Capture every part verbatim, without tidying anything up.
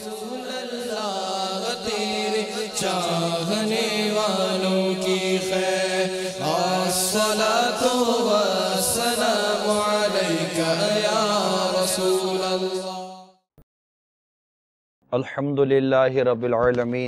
رسول اللہ تیرے چاہنے والوں کی خیر الصلاۃ والسلام علیک یا رسول اللہ۔ الحمدللہ رب العالمین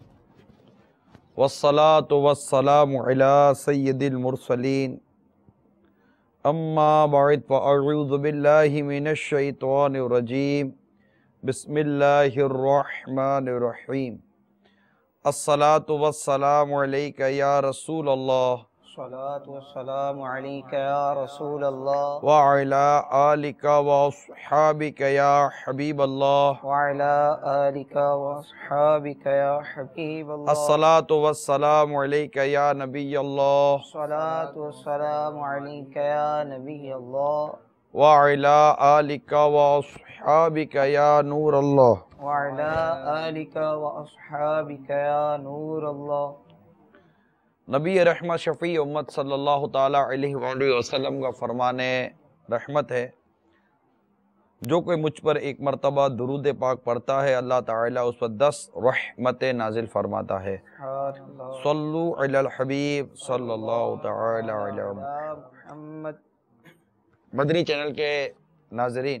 والصلاة والسلام علی سید المرسلین، اما بعد فاعوذ باللہ من الشیطان الرجیم، بسم اللہ الرحمن الرحیم۔ الصلاة والسلام علیک یا رسول اللہ، الصلاة والسلام علیک یا رسول اللہ، وعلی آلک واصحابک یا حبیب اللہ، وعلی آلک واصحابک یا حبیب اللہ۔ الصلاة والسلام علیک یا نبی اللہ، الصلاة والسلام علیک یا نبی اللہ، وعلی آلک واصحابک یا نور اللہ۔ وعلی آلک واصحابک یا نور اللہ۔ نبی رحمت شفیع امت صلی اللہ تعالیٰ علیہ وآلہ وسلم کا فرمان رحمت ہے، جو کوئی مجھ پر ایک مرتبہ درود پاک پڑھتا ہے اللہ تعالیٰ اس پر دس رحمت نازل فرماتا ہے۔ صلو علی الحبیب صلی اللہ تعالیٰ علیہ محمد۔ مدنی چینل کے ناظرین،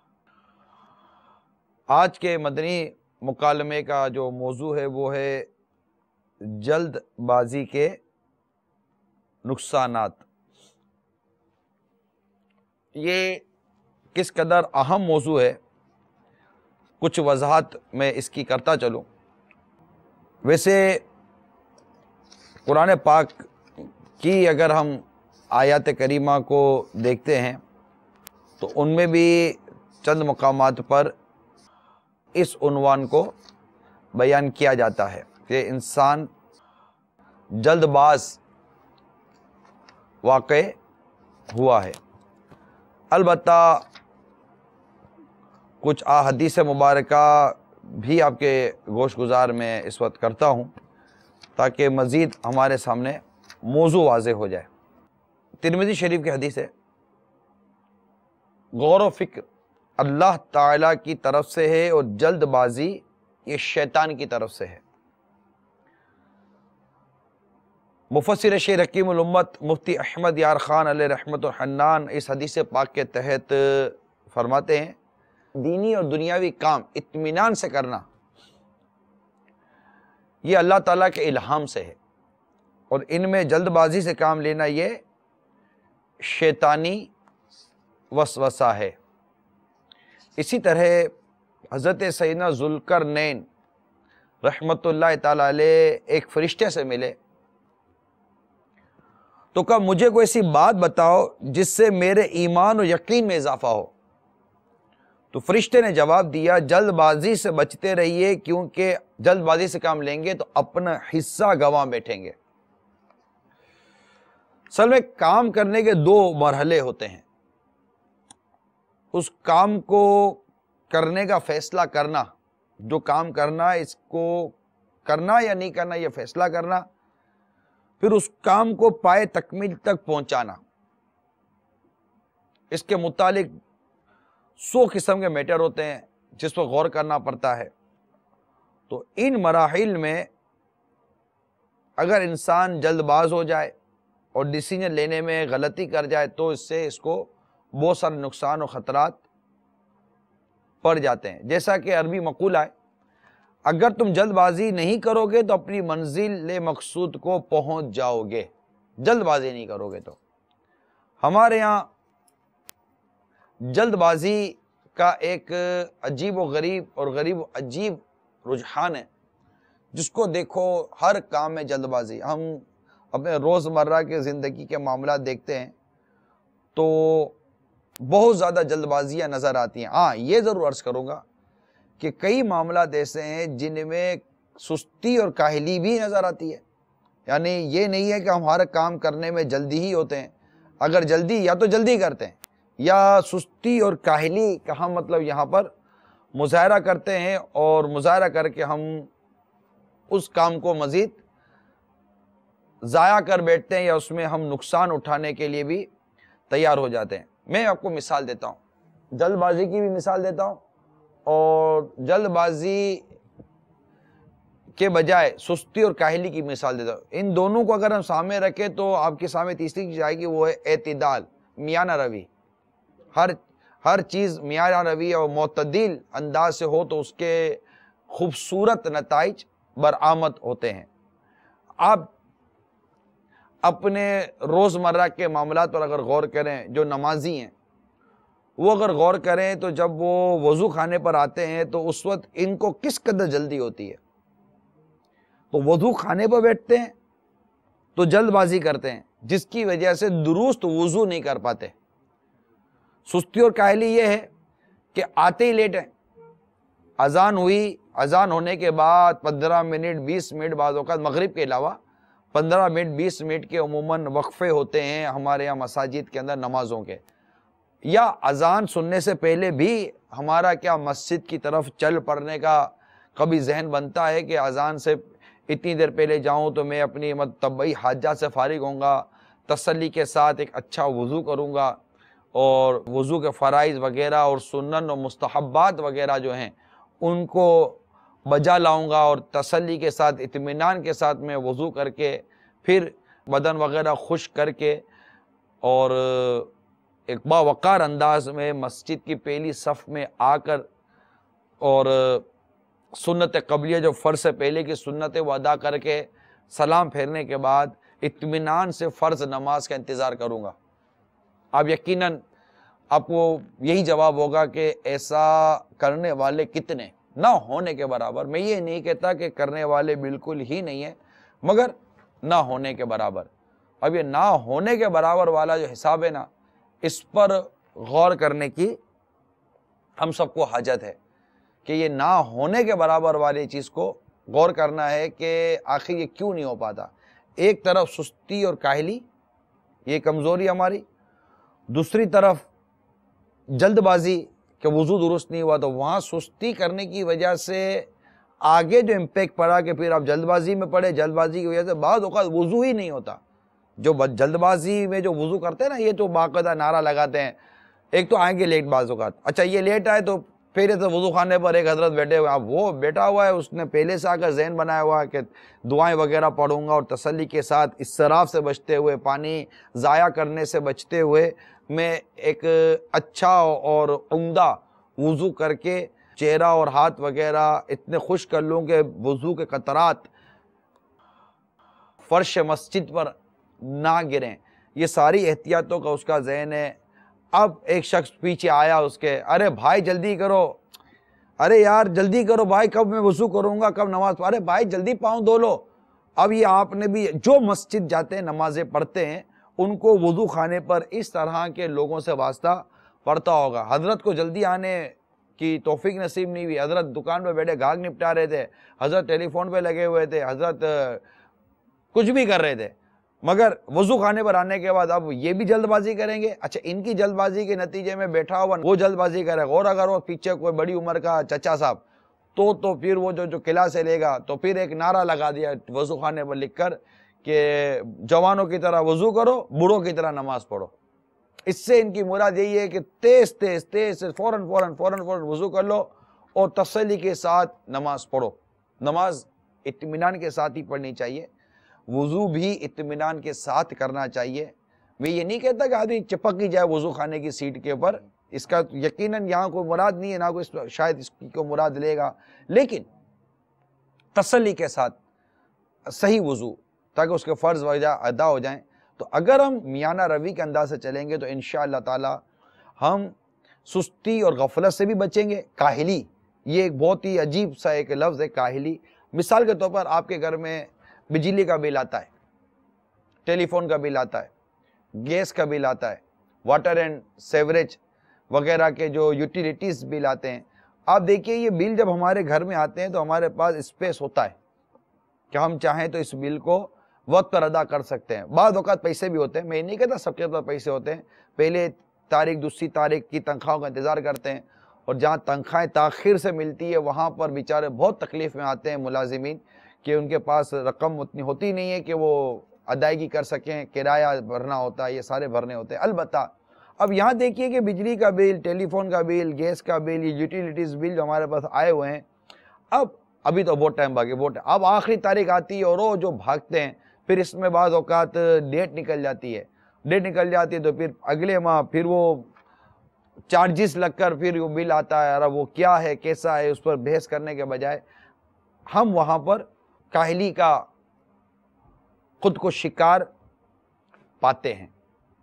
آج کے مدنی مکالمے کا جو موضوع ہے وہ ہے جلد بازی کے نقصانات۔ یہ کس قدر اہم موضوع ہے، کچھ وضاحت میں اس کی کرتا چلوں۔ ویسے قرآن پاک کی اگر ہم آیات کریمہ کو دیکھتے ہیں تو ان میں بھی چند مقامات پر اس عنوان کو بیان کیا جاتا ہے کہ انسان جلد باز واقع ہوا ہے۔ البتہ کچھ احادیث مبارکہ بھی آپ کے گوش گزار میں اس وقت کرتا ہوں تاکہ مزید ہمارے سامنے موضوع واضح ہو جائے۔ ترمذی شریف کی حدیث ہے، غور و فکر اللہ تعالیٰ کی طرف سے ہے اور جلد بازی یہ شیطان کی طرف سے ہے۔ مفسر شیخ حکیم الامت مفتی احمد یار خان علیہ رحمت الحنان اس حدیث پاک کے تحت فرماتے ہیں، دینی اور دنیاوی کام اطمینان سے کرنا یہ اللہ تعالیٰ کے الہام سے ہے، اور ان میں جلد بازی سے کام لینا یہ شیطانی وسوسہ ہے۔ اسی طرح حضرت سیدنا ذوالقرنین رحمت اللہ تعالیٰ علیہ ایک فرشتے سے ملے تو کہا مجھے کوئی ایسی بات بتاؤ جس سے میرے ایمان و یقین میں اضافہ ہو۔ تو فرشتے نے جواب دیا، جلد بازی سے بچتے رہیے، کیونکہ جلد بازی سے کام لیں گے تو اپنا حصہ گنوا بیٹھیں گے۔ اصل میں کام کرنے کے دو مرحلے ہوتے ہیں، اس کام کو کرنے کا فیصلہ کرنا، جو کام کرنا اس کو کرنا یا نہیں کرنا یہ فیصلہ کرنا، پھر اس کام کو پائے تکمیل تک پہنچانا۔ اس کے متعلق سو قسم کے میٹر ہوتے ہیں جس پر غور کرنا پڑتا ہے۔ تو ان مراحل میں اگر انسان جلد باز ہو جائے اور ڈیسیجن لینے میں غلطی کر جائے تو اس سے اس کو بہت سارے نقصان و خطرات پڑ جاتے ہیں۔ جیسا کہ عربی مقولہ ہے، اگر تم جلد بازی نہیں کرو گے تو اپنی منزل مقصود کو پہنچ جاؤ گے۔ جلد بازی نہیں کرو گے تو ہمارے یہاں جلد بازی کا ایک عجیب و غریب اور غریب و عجیب رجحان ہے، جس کو دیکھو ہر کام میں جلد بازی۔ ہم اپنے روزمرہ کے زندگی کے معاملات دیکھتے ہیں تو بہت زیادہ جلد بازیاں نظر آتی ہیں۔ ہاں یہ ضرور عرض کروں گا کہ کئی معاملات ایسے ہیں جن میں سستی اور کاہلی بھی نظر آتی ہے، یعنی یہ نہیں ہے کہ ہم ہر کام کرنے میں جلدی ہی ہوتے ہیں۔ اگر جلدی یا تو جلدی کرتے ہیں یا سستی اور کاہلی کا ہم مطلب یہاں پر مظاہرہ کرتے ہیں، اور مظاہرہ کر کے ہم اس کام کو مزید ضائع کر بیٹھتے ہیں یا اس میں ہم نقصان اٹھانے کے لیے بھی تیار ہو جاتے ہیں۔ میں آپ کو مثال دیتا ہوں، جلد بازی کی بھی مثال دیتا ہوں اور جلد بازی کے بجائے سستی اور کاہلی کی مثال دیتا ہوں. ان دونوں کو اگر ہم سامنے رکھیں تو آپ کے سامنے تیسری چیز آئے گی، وہ ہے اعتدال، میانہ روی. ہر ہر چیز میانہ روی اور معتدل انداز سے ہو تو اس کے خوبصورت نتائج برآمد ہوتے ہیں. آپ اپنے روزمرہ کے معاملات پر اگر غور کریں، جو نمازی ہیں وہ اگر غور کریں تو جب وہ وضو خانے پر آتے ہیں تو اس وقت ان کو کس قدر جلدی ہوتی ہے. تو وضو خانے پر بیٹھتے ہیں تو جلد بازی کرتے ہیں، جس کی وجہ سے درست وضو نہیں کر پاتے. سستی اور کاہلی یہ ہے کہ آتے ہی لیٹ ہیں. اذان ہوئی، اذان ہونے کے بعد پندرہ منٹ بیس منٹ بعض اوقات مغرب کے علاوہ پندرہ منٹ بیس منٹ کے عموماً وقفے ہوتے ہیں ہمارے یہاں مساجد کے اندر نمازوں کے. یا اذان سننے سے پہلے بھی ہمارا کیا مسجد کی طرف چل پڑنے کا کبھی ذہن بنتا ہے کہ اذان سے اتنی دیر پہلے جاؤں تو میں اپنی طبعی حاجات سے فارغ ہوں گا، تسلی کے ساتھ ایک اچھا وضو کروں گا اور وضو کے فرائض وغیرہ اور سنن و مستحبات وغیرہ جو ہیں ان کو بجا لاؤں گا، اور تسلی کے ساتھ اطمینان کے ساتھ میں وضو کر کے پھر بدن وغیرہ خشک کر کے اور ایک باوقار انداز میں مسجد کی پہلی صف میں آ کر اور سنت قبلیہ جو فرض سے پہلے کی سنت وہ ادا کر کے سلام پھیرنے کے بعد اطمینان سے فرض نماز کا انتظار کروں گا. اب یقیناً آپ کو یہی جواب ہوگا کہ ایسا کرنے والے کتنے، نہ ہونے کے برابر. میں یہ نہیں کہتا کہ کرنے والے بالکل ہی نہیں ہیں، مگر نہ ہونے کے برابر. اب یہ نہ ہونے کے برابر والا جو حساب ہے نا، اس پر غور کرنے کی ہم سب کو حاجت ہے کہ یہ نہ ہونے کے برابر والی چیز کو غور کرنا ہے کہ آخر یہ کیوں نہیں ہو پاتا. ایک طرف سستی اور کاہلی، یہ کمزوری ہماری، دوسری طرف جلد بازی کہ وضو درست نہیں ہوا تو وہاں سستی کرنے کی وجہ سے آگے جو امپیکٹ پڑا کہ پھر آپ جلد بازی میں پڑے، جلد بازی کی وجہ سے بعض اوقات وضو ہی نہیں ہوتا. جو جلد بازی میں جو وضو کرتے ہیں نا، یہ تو باقاعدہ نعرہ لگاتے ہیں. ایک تو آئیں گے لیٹ بعض اوقات، اچھا یہ لیٹ آئے تو پھر تو وضو خانے پر ایک حضرت بیٹھے ہوئے، اب وہ بیٹھا ہوا ہے، اس نے پہلے سے آ کر ذہن بنایا ہوا ہے کہ دعائیں وغیرہ پڑھوں گا اور تسلی کے ساتھ اسراف سے بچتے ہوئے، پانی ضائع کرنے سے بچتے ہوئے میں ایک اچھا اور عمدہ وضو کر کے چہرہ اور ہاتھ وغیرہ اتنے خشک کر لوں کہ وضو کے قطرات فرش مسجد پر نہ گریں. یہ ساری احتیاطوں کا اس کا ذہن ہے. اب ایک شخص پیچھے آیا اس کے، ارے بھائی جلدی کرو، ارے یار جلدی کرو بھائی، کب میں وضو کروں گا، کب نماز پڑھ، ارے بھائی جلدی پاؤں دھو لو. اب یہ آپ نے بھی، جو مسجد جاتے ہیں نمازیں پڑھتے ہیں ان کو وضو خانے پر اس طرح کے لوگوں سے واسطہ پڑتا ہوگا. حضرت کو جلدی آنے کی توفیق نصیب نہیں ہوئی، حضرت دکان پہ بیٹھے گاہک نپٹا رہے تھے، حضرت ٹیلی فون پہ لگے ہوئے تھے، حضرت کچھ بھی کر رہے تھے، مگر وضو خانے پر آنے کے بعد اب یہ بھی جلد بازی کریں گے. اچھا ان کی جلد بازی کے نتیجے میں بیٹھا ہوا وہ جلد بازی کرے گا، اور اگر وہ پیچھے کوئی بڑی عمر کا چچا صاحب تو تو پھر وہ جو جو قلعہ سے لے گا تو پھر ایک نعرہ لگا دیا وضو خانے پر لکھ کر کہ جوانوں کی طرح وضو کرو، بوڑھوں کی طرح نماز پڑھو. اس سے ان کی مراد یہی ہے کہ تیز تیز تیز فوراً فوراً فوراً فوراً وضو کر لو اور تسلی کے ساتھ نماز پڑھو. نماز اطمینان کے ساتھ ہی پڑھنی چاہیے، وضو بھی اطمینان کے ساتھ کرنا چاہیے. میں یہ نہیں کہتا کہ آدمی چپک ہی جائے وضو خانے کی سیٹ کے اوپر، اس کا یقیناً یہاں کوئی مراد نہیں ہے، نہ کوئی شاید اس کو مراد لے گا، لیکن تسلی کے ساتھ صحیح وضو تاکہ اس کے فرض وجہ ادا ہو جائیں. تو اگر ہم میانہ روی کے انداز سے چلیں گے تو انشاءاللہ تعالی ہم سستی اور غفلت سے بھی بچیں گے. کاہلی یہ ایک بہت ہی عجیب سا ایک لفظ ہے کاہلی. مثال کے طور پر آپ کے گھر میں بجلی کا بل آتا ہے، ٹیلی فون کا بل آتا ہے، گیس کا بل آتا ہے، واٹر اینڈ سیوریج وغیرہ کے جو یوٹیلیٹیز بل آتے ہیں. آپ دیکھیے یہ بل جب ہمارے گھر میں آتے ہیں تو ہمارے پاس اسپیس ہوتا ہے کہ ہم چاہیں تو اس بل کو وقت پر ادا کر سکتے ہیں. بعض اوقات پیسے بھی ہوتے ہیں، میں نہیں کہتا سب کے پاس پیسے ہوتے ہیں، پہلے تاریخ دوسری تاریخ کی تنخواہوں کا انتظار کرتے ہیں، اور جہاں تنخواہیں تاخیر سے ملتی ہے وہاں پر بیچارے بہت تکلیف میں آتے ہیں ملازمین کہ ان کے پاس رقم اتنی ہوتی نہیں ہے کہ وہ ادائیگی کر سکیں، کرایہ بھرنا ہوتا ہے، یہ سارے بھرنے ہوتے ہیں. البتہ اب یہاں دیکھیے کہ بجلی کا بل، ٹیلی فون کا بل، گیس کا بل، یہ یوٹیلیٹیز بل جو ہمارے پاس آئے ہوئے ہیں، اب ابھی تو بہت ٹائم باقی، بہت اب آخری تاریخ آتی ہے اور وہ جو بھاگتے ہیں، پھر اس میں بعض اوقات ڈیٹ نکل جاتی ہے ڈیٹ نکل جاتی ہے تو پھر اگلے ماہ پھر وہ چارجز لگ کر پھر وہ بل آتا ہے، اور وہ کیا ہے کیسا ہے اس پر بحث کرنے کے بجائے ہم وہاں پر کاہلی کا خود کو شکار پاتے ہیں۔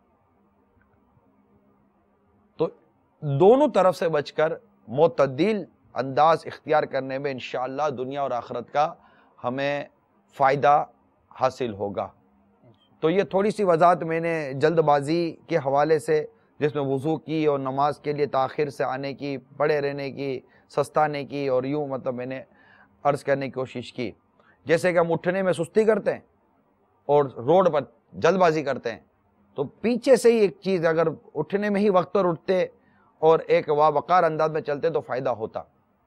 تو دونوں طرف سے بچ کر معتدل انداز اختیار کرنے میں انشاءاللہ دنیا اور آخرت کا ہمیں فائدہ حاصل ہوگا۔ تو یہ تھوڑی سی وضاحت میں نے جلد بازی کے حوالے سے، جس میں وضو کی اور نماز کے لیے تاخیر سے آنے کی، پڑے رہنے کی، سستانے کی، اور یوں مطلب میں نے عرض کرنے کی کوشش کی۔ جیسے کہ ہم اٹھنے میں سستی کرتے ہیں اور روڈ پر جلد بازی کرتے ہیں، تو پیچھے سے ہی ایک چیز، اگر اٹھنے میں ہی وقت پر اٹھتے اور ایک واوقار انداز میں چلتے تو فائدہ ہوتا۔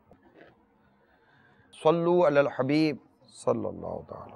صلو علی الحبیب صلی اللہ تعالی۔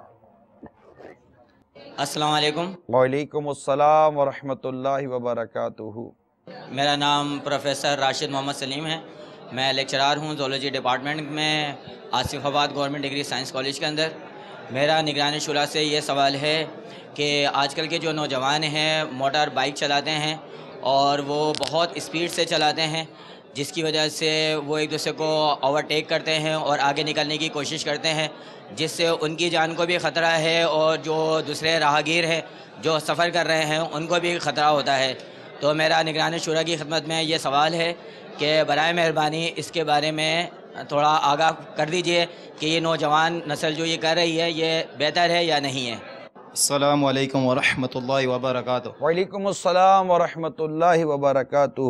السلام علیکم۔ وعلیکم السلام ورحمۃ اللہ وبرکاتہ۔ میرا نام پروفیسر راشد محمد سلیم ہے، میں لیکچرار ہوں زولوجی ڈپارٹمنٹ میں آصف آباد گورنمنٹ ڈگری سائنس کالج کے اندر۔ میرا نگران شورا سے یہ سوال ہے کہ آج کل کے جو نوجوان ہیں موٹر بائک چلاتے ہیں اور وہ بہت اسپیڈ سے چلاتے ہیں، جس کی وجہ سے وہ ایک دوسرے کو اوورٹیک کرتے ہیں اور آگے نکلنے کی کوشش کرتے ہیں، جس سے ان کی جان کو بھی خطرہ ہے اور جو دوسرے راہگیر ہیں جو سفر کر رہے ہیں ان کو بھی خطرہ ہوتا ہے۔ تو میرا نگران شورا کی خدمت میں یہ سوال ہے کہ برائے مہربانی اس کے بارے میں تھوڑا آگاہ کر دیجئے کہ یہ نوجوان نسل جو یہ کر رہی ہے یہ بہتر ہے یا نہیں ہے۔ السلام علیکم ورحمۃ اللہ وبرکاتہ۔ وعلیکم السلام ورحمۃ اللہ وبرکاتہ۔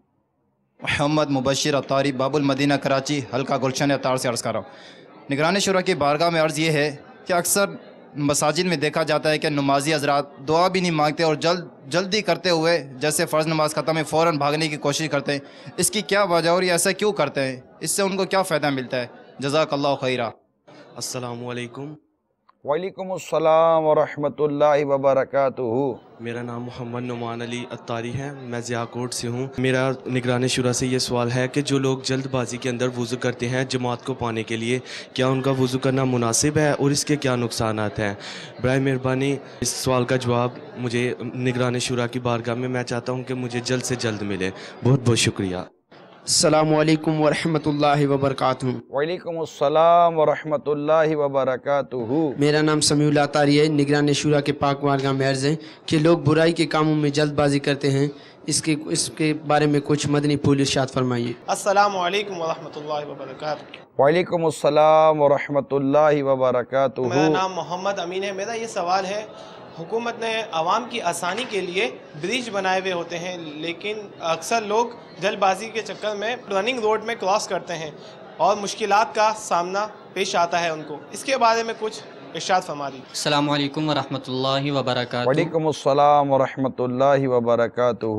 محمد مبشر اتاری، باب المدینہ کراچی، حلقہ گلشن اتار سے عرض کر رہا ہوں۔ نگران شورا کی بارگاہ میں عرض یہ ہے کہ اکثر مساجد میں دیکھا جاتا ہے کہ نمازی حضرات دعا بھی نہیں مانگتے اور جلد جلدی کرتے ہوئے جیسے فرض نماز ختم ہے فوراً بھاگنے کی کوشش کرتے ہیں، اس کی کیا وجہ اور یہ ایسا کیوں کرتے ہیں؟ اس سے ان کو کیا فائدہ ملتا ہے؟ جزاک اللہ خیرہ۔ السلام علیکم۔ وعلیکم السلام ورحمۃ اللہ وبرکاتہ۔ میرا نام محمد نعمان علی اتاری ہے، میں ضیاء کوٹ سے ہوں۔ میرا نگران شورا سے یہ سوال ہے کہ جو لوگ جلد بازی کے اندر وضو کرتے ہیں جماعت کو پانے کے لیے، کیا ان کا وضو کرنا مناسب ہے اور اس کے کیا نقصانات ہیں؟ برائے مہربانی اس سوال کا جواب مجھے نگران شورا کی بارگاہ میں میں چاہتا ہوں کہ مجھے جلد سے جلد ملے۔ بہت بہت شکریہ۔ السلام علیکم ورحمۃ اللہ وبرکاتہ۔ وعلیکم السلام ورحمۃ اللہ وبرکاتہ۔ میرا نام سمیع اللہ طاری ہے، نگران شورا کے پاک بارگاہ میں عرض ہے کہ لوگ برائی کے کاموں میں جلد بازی کرتے ہیں، اس کے اس کے بارے میں کچھ مدنی پھول ارشاد فرمائیے۔ السلام علیکم ورحمۃ اللہ وبرکاتہ۔ وعلیکم السلام ورحمۃ اللہ وبرکاتہ۔ میرا نام محمد امین ہے۔ میرا یہ سوال ہے، حکومت نے عوام کی آسانی کے لیے برج بنائے ہوئے ہوتے ہیں، لیکن اکثر لوگ جلد بازی کے چکر میں رننگ روڈ میں کراس کرتے ہیں اور مشکلات کا سامنا پیش آتا ہے ان کو، اس کے بارے میں کچھ ارشاد فرما دیجیے۔ السلام علیکم ورحمۃ اللہ وبرکاتہ۔ وعلیکم السلام ورحمۃ اللہ وبرکاتہ۔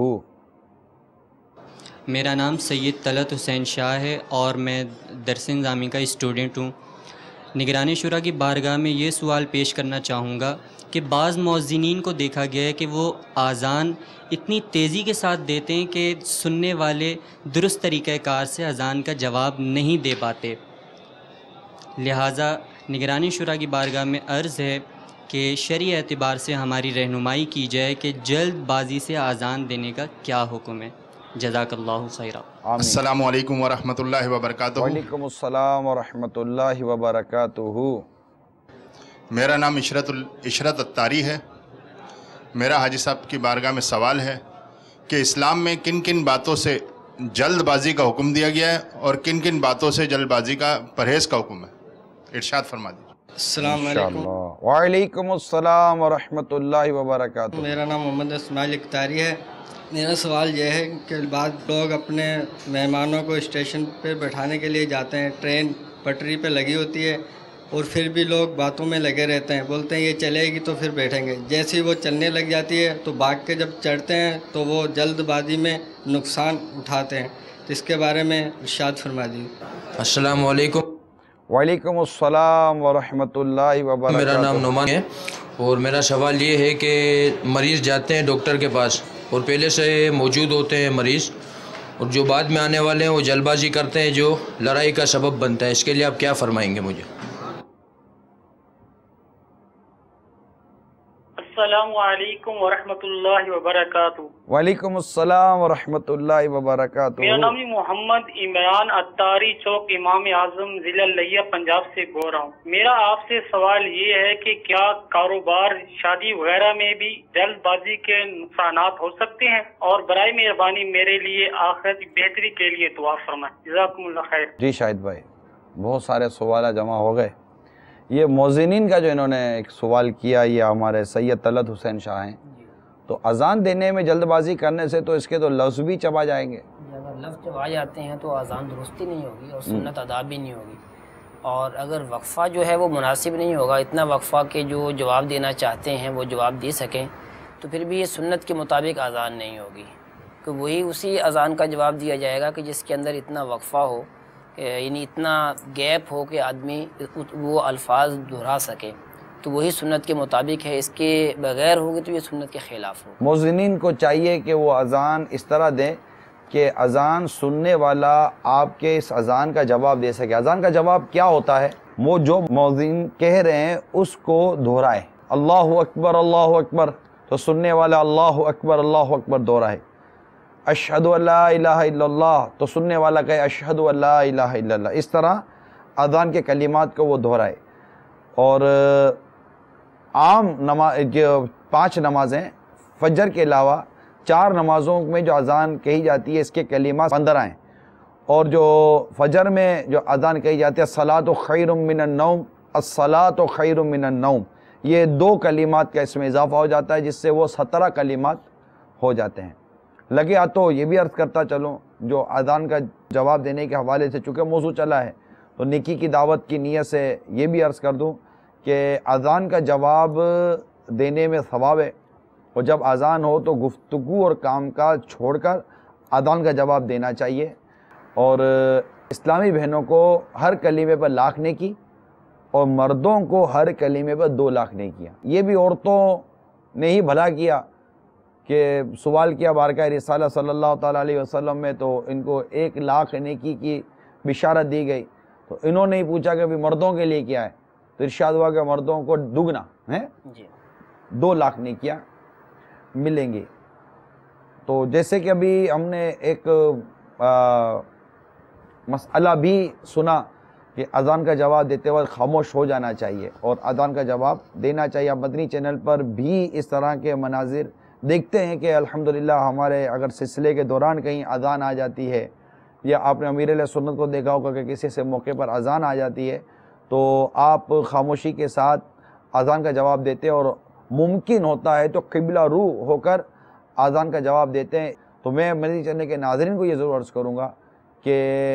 میرا نام سید طلعت حسین شاہ ہے اور میں درس نظامی کا اسٹوڈنٹ ہوں۔ نگران شورا کی بارگاہ میں یہ سوال پیش کرنا چاہوں گا کہ بعض مؤذنین کو دیکھا گیا ہے کہ وہ اذان اتنی تیزی کے ساتھ دیتے ہیں کہ سننے والے درست طریقہ کار سے اذان کا جواب نہیں دے پاتے، لہٰذا نگرانی شورا کی بارگاہ میں عرض ہے کہ شرعی اعتبار سے ہماری رہنمائی کی جائے کہ جلد بازی سے اذان دینے کا کیا حکم ہے۔ جزاک اللہ خیرہ۔ السلام علیکم ورحمۃ اللہ وبرکاتہ۔ وعلیکم السلام ورحمۃ اللہ وبرکاتہ۔ میرا نام عشرت عشرت اتاری ہے۔ میرا حاجی صاحب کی بارگاہ میں سوال ہے کہ اسلام میں کن کن باتوں سے جلد بازی کا حکم دیا گیا ہے اور کن کن باتوں سے جلد بازی کا پرہیز کا حکم ہے؟ ارشاد فرما دیجیے۔ السلام علیکم۔ وعلیکم السلام ورحمۃ اللہ وبرکاتہ۔ میرا نام محمد اسماعیل اختاری ہے۔ میرا سوال یہ ہے کہ بعض لوگ اپنے مہمانوں کو اسٹیشن پہ بیٹھانے کے لیے جاتے ہیں، ٹرین پٹری پہ لگی ہوتی ہے اور پھر بھی لوگ باتوں میں لگے رہتے ہیں، بولتے ہیں یہ چلے گی تو پھر بیٹھیں گے، جیسے ہی وہ چلنے لگ جاتی ہے تو بھاگ کے جب چڑھتے ہیں تو وہ جلد بازی میں نقصان اٹھاتے ہیں، تو اس کے بارے میں ارشاد فرما دیجیے۔ السلام علیکم۔ وعلیکم السلام ورحمۃ اللہ وبرکاتہ۔ میرا نام نعمان ہے اور میرا سوال یہ ہے کہ مریض جاتے ہیں ڈاکٹر کے پاس اور پہلے سے موجود ہوتے ہیں مریض، اور جو بعد میں آنے والے ہیں وہ جلد بازی کرتے ہیں جو لڑائی کا سبب بنتا ہے. اس کے لیے آپ کیا فرمائیں گے مجھے؟ السلام علیکم ورحمۃ اللہ وبرکاتہ. وعلیکم السلام ورحمۃ اللہ وبرکاتہ. میرا نام محمد عمران اتاری، چوک امام اعظم، ضلع لیا، پنجاب سے بول رہا ہوں. میرا آپ سے سوال یہ ہے کہ کیا کاروبار، شادی وغیرہ میں بھی جلد بازی کے نقصانات ہو سکتے ہیں؟ اور برائے مہربانی میرے لیے آخرت کی بہتری کے لیے دعا فرمائیں. جزاکم اللہ خیر. جی شاہد بھائی، بہت سارے سوالات جمع ہو گئے. یہ موذنین کا جو انہوں نے ایک سوال کیا، یہ ہمارے سید طلعت حسین شاہ ہیں. تو اذان دینے میں جلد بازی کرنے سے تو اس کے تو لفظ بھی چبا جائیں گے. اگر لفظ چبا جاتے ہیں تو اذان درستی نہیں ہوگی اور سنت ادا بھی نہیں ہوگی. اور اگر وقفہ جو ہے وہ مناسب نہیں ہوگا، اتنا وقفہ کہ جو جواب دینا چاہتے ہیں وہ جواب دے سکیں، تو پھر بھی یہ سنت کے مطابق اذان نہیں ہوگی. کہ وہی اسی اذان کا جواب دیا جائے گا کہ جس کے اندر اتنا وقفہ ہو، یعنی اتنا گیپ ہو کہ آدمی وہ الفاظ دہرا سکے، تو وہی سنت کے مطابق ہے. اس کے بغیر ہوگی تو یہ سنت کے خلاف ہو. موذنین کو چاہیے کہ وہ اذان اس طرح دیں کہ اذان سننے والا آپ کے اس اذان کا جواب دے سکے. اذان کا جواب کیا ہوتا ہے؟ وہ جو موذن کہہ رہے ہیں اس کو دہرائے. اللہ اکبر اللہ اکبر تو سننے والا اللہ اکبر اللہ اکبر دہرائے. اشہد ان لا الہ الا اللہ تو سننے والا کہے اشہد ان لا الہ الا اللہ. اس طرح اذان کے کلمات کو وہ دہرائے. اور عام نماز جو پانچ نمازیں فجر کے علاوہ چار نمازوں میں جو اذان کہی جاتی ہے اس کے کلمات پندرہ ہیں. اور جو فجر میں جو اذان کہی جاتی ہے الصلاۃ خیر من النوم، الصلاۃ خیر من النوم، یہ دو کلمات کا اس میں اضافہ ہو جاتا ہے جس سے وہ سترہ کلمات ہو جاتے ہیں. لگے آ تو یہ بھی عرض کرتا چلوں، جو اذان کا جواب دینے کے حوالے سے چونکہ موضوع چلا ہے تو نیکی کی دعوت کی نیت سے یہ بھی عرض کر دوں کہ اذان کا جواب دینے میں ثواب ہے. اور جب اذان ہو تو گفتگو اور کام کاج چھوڑ کر اذان کا جواب دینا چاہیے. اور اسلامی بہنوں کو ہر کلمے پر لاکھ نیکی اور مردوں کو ہر کلمے پر دو لاکھ نیکیاں. یہ بھی عورتوں نے ہی بھلا کیا کہ سوال کیا بارگاہ رسالہ صلی اللہ تعالیٰ علیہ وسلم میں تو ان کو ایک لاکھ نیکی کی بشارت دی گئی. تو انہوں نے ہی پوچھا کہ بھی مردوں کے لیے کیا ہے، تو ارشاد ہوا کہ مردوں کو دگنا ہے، دو لاکھ نیکیاں ملیں گی. تو جیسے کہ ابھی ہم نے ایک مسئلہ بھی سنا کہ اذان کا جواب دیتے وقت خاموش ہو جانا چاہیے اور اذان کا جواب دینا چاہیے. آپ مدنی چینل پر بھی اس طرح کے مناظر دیکھتے ہیں کہ الحمدللہ ہمارے اگر سلسلے کے دوران کہیں اذان آ جاتی ہے، یا آپ نے امیر علیہ سنت کو دیکھا ہوگا کہ کسی سے موقع پر اذان آ جاتی ہے تو آپ خاموشی کے ساتھ اذان کا جواب دیتے ہیں، اور ممکن ہوتا ہے تو قبلہ رو ہو کر اذان کا جواب دیتے ہیں. تو میں مدنی چینل کے ناظرین کو یہ ضرور عرض کروں گا کہ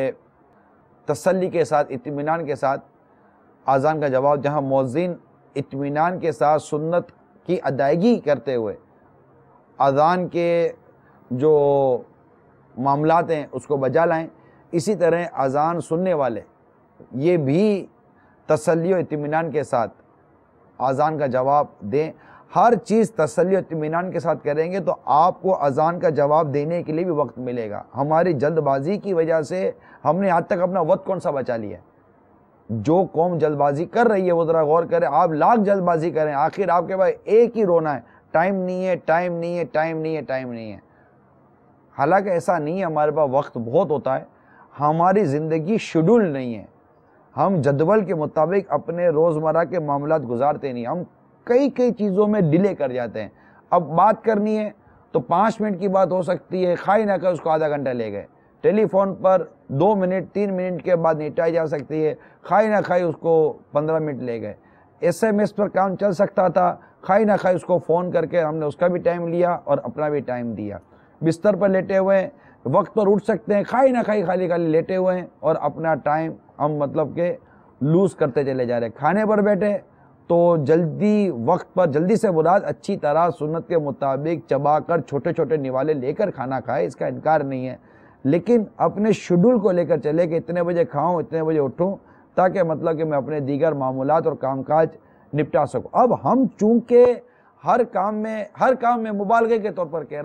تسلی کے ساتھ، اطمینان کے ساتھ اذان کا جواب، جہاں مؤذن اطمینان کے ساتھ سنت کی ادائیگی کرتے ہوئے اذان کے جو معاملات ہیں اس کو بجا لائیں، اسی طرح اذان سننے والے یہ بھی تسلی و اطمینان کے ساتھ اذان کا جواب دیں. ہر چیز تسلی و اطمینان کے ساتھ کریں گے تو آپ کو اذان کا جواب دینے کے لیے بھی وقت ملے گا. ہماری جلد بازی کی وجہ سے ہم نے آج تک اپنا وقت کون سا بچا لیا ہے. جو قوم جلد بازی کر رہی ہے وہ ذرا غور کریں. آپ لاکھ جلد بازی کریں، آخر آپ کے پاس ایک ہی رونا ہے، ٹائم نہیں ہے، ٹائم نہیں ہے، ٹائم نہیں ہے، ٹائم نہیں ہے. حالانکہ ایسا نہیں ہے، ہمارے پاس وقت بہت ہوتا ہے. ہماری زندگی شیڈول نہیں ہے، ہم جدول کے مطابق اپنے روزمرہ کے معاملات گزارتے نہیں. ہم کئی کئی چیزوں میں ڈیلے کر جاتے ہیں. اب بات کرنی ہے تو پانچ منٹ کی بات ہو سکتی ہے، خواہ نہ کہ اس کو آدھا گھنٹہ لے گئے. ٹیلی فون پر دو منٹ تین منٹ کے بعد نپٹائی جا سکتی ہے، خواہ نہ خواہ اس کو پندرہ منٹ لے گئے. ایس ایم ایس پر کام چل سکتا تھا، خواہ نہ خواہ اس کو فون کر کے ہم نے اس کا بھی ٹائم لیا اور اپنا بھی ٹائم دیا. بستر پر لیٹے ہوئے ہیں، وقت پر اٹھ سکتے ہیں، خواہ نہ خواہ خالی خالی لیٹے ہوئے ہیں اور اپنا ٹائم ہم مطلب کہ لوز کرتے چلے جا رہے ہیں. کھانے پر بیٹھے تو جلدی وقت پر، جلدی سے مراد اچھی طرح سنت کے مطابق چبا کر چھوٹے چھوٹے نوالے لے کر کھانا کھائے، اس کا انکار نہیں ہے. لیکن اپنے شیڈول کو لے کر چلے کہ اتنے بجے کھاؤں، اتنے بجے اٹھوں، تاکہ مطلب کہ میں اپنے دیگر معاملات اور کام کاج نپٹا سکوں. اب ہم چونکہ ہر کام میں ہر کام میں مبالغے کے طور پر کہہ رہا ہوں،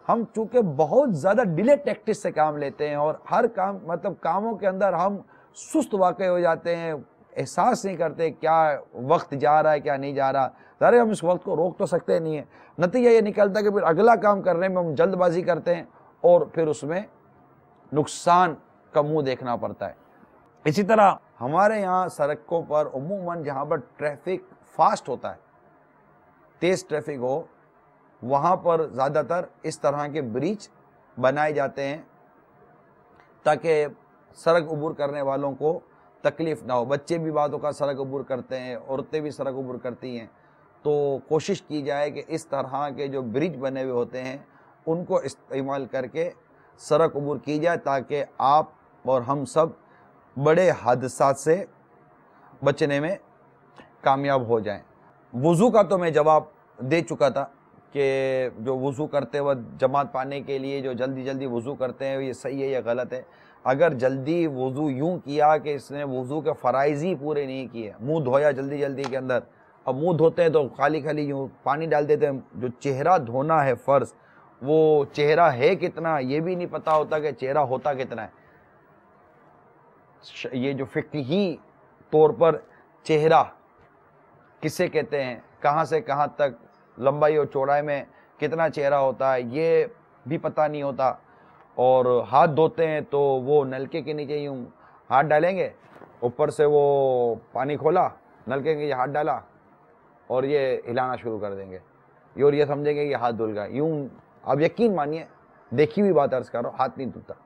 ہم چونکہ بہت زیادہ ڈیلے ٹیکٹس سے کام لیتے ہیں اور ہر کام مطلب کاموں کے اندر ہم سست واقع ہو جاتے ہیں، احساس نہیں کرتے کیا وقت جا رہا ہے کیا نہیں جا رہا. ظاہر ہم اس وقت کو روک تو سکتے نہیں ہیں. نتیجہ یہ نکلتا ہے کہ پھر اگلا کام کرنے میں ہم جلد بازی کرتے ہیں اور پھر اس میں نقصان کا منہ دیکھنا پڑتا ہے. اسی طرح ہمارے یہاں سڑکوں پر عموماً جہاں پر ٹریفک فاسٹ ہوتا ہے، تیز ٹریفک ہو، وہاں پر زیادہ تر اس طرح کے برج بنائے جاتے ہیں تاکہ سڑک عبور کرنے والوں کو تکلیف نہ ہو. بچے بھی بعضوں کا سڑک عبور کرتے ہیں، عورتیں بھی سڑک عبور کرتی ہیں. تو کوشش کی جائے کہ اس طرح کے جو برج بنے ہوئے ہوتے ہیں ان کو استعمال کر کے سڑک عبور کی جائے تاکہ آپ اور ہم سب بڑے حادثات سے بچنے میں کامیاب ہو جائیں. وضو کا تو میں جواب دے چکا تھا کہ جو وضو کرتے وقت جماعت پانے کے لیے جو جلدی جلدی وضو کرتے ہیں یہ صحیح ہے یا غلط ہے. اگر جلدی وضو یوں کیا کہ اس نے وضو کے فرائض ہی پورے نہیں کیے، منہ دھویا جلدی جلدی کے اندر، اب منہ دھوتے ہیں تو خالی خالی یوں پانی ڈال دیتے ہیں. جو چہرہ دھونا ہے فرض، وہ چہرہ ہے کتنا یہ بھی نہیں پتہ ہوتا کہ چہرہ ہوتا کتنا ہے. یہ جو فقہی طور پر چہرہ کسے کہتے ہیں، کہاں سے کہاں تک لمبائی اور چوڑائی میں کتنا چہرہ ہوتا ہے یہ بھی پتہ نہیں ہوتا. اور ہاتھ دھوتے ہیں تو وہ نلکے کے نیچے یوں ہاتھ ڈالیں گے، اوپر سے وہ پانی کھولا، نلکے کے نیچے ہاتھ ڈالا اور یہ ہلانا شروع کر دیں گے اور یہ سمجھیں گے کہ ہاتھ دھل گیا. یوں آپ یقین مانیے، دیکھی ہوئی بات عرض کر رہا ہوں، ہاتھ نہیں دھلتا.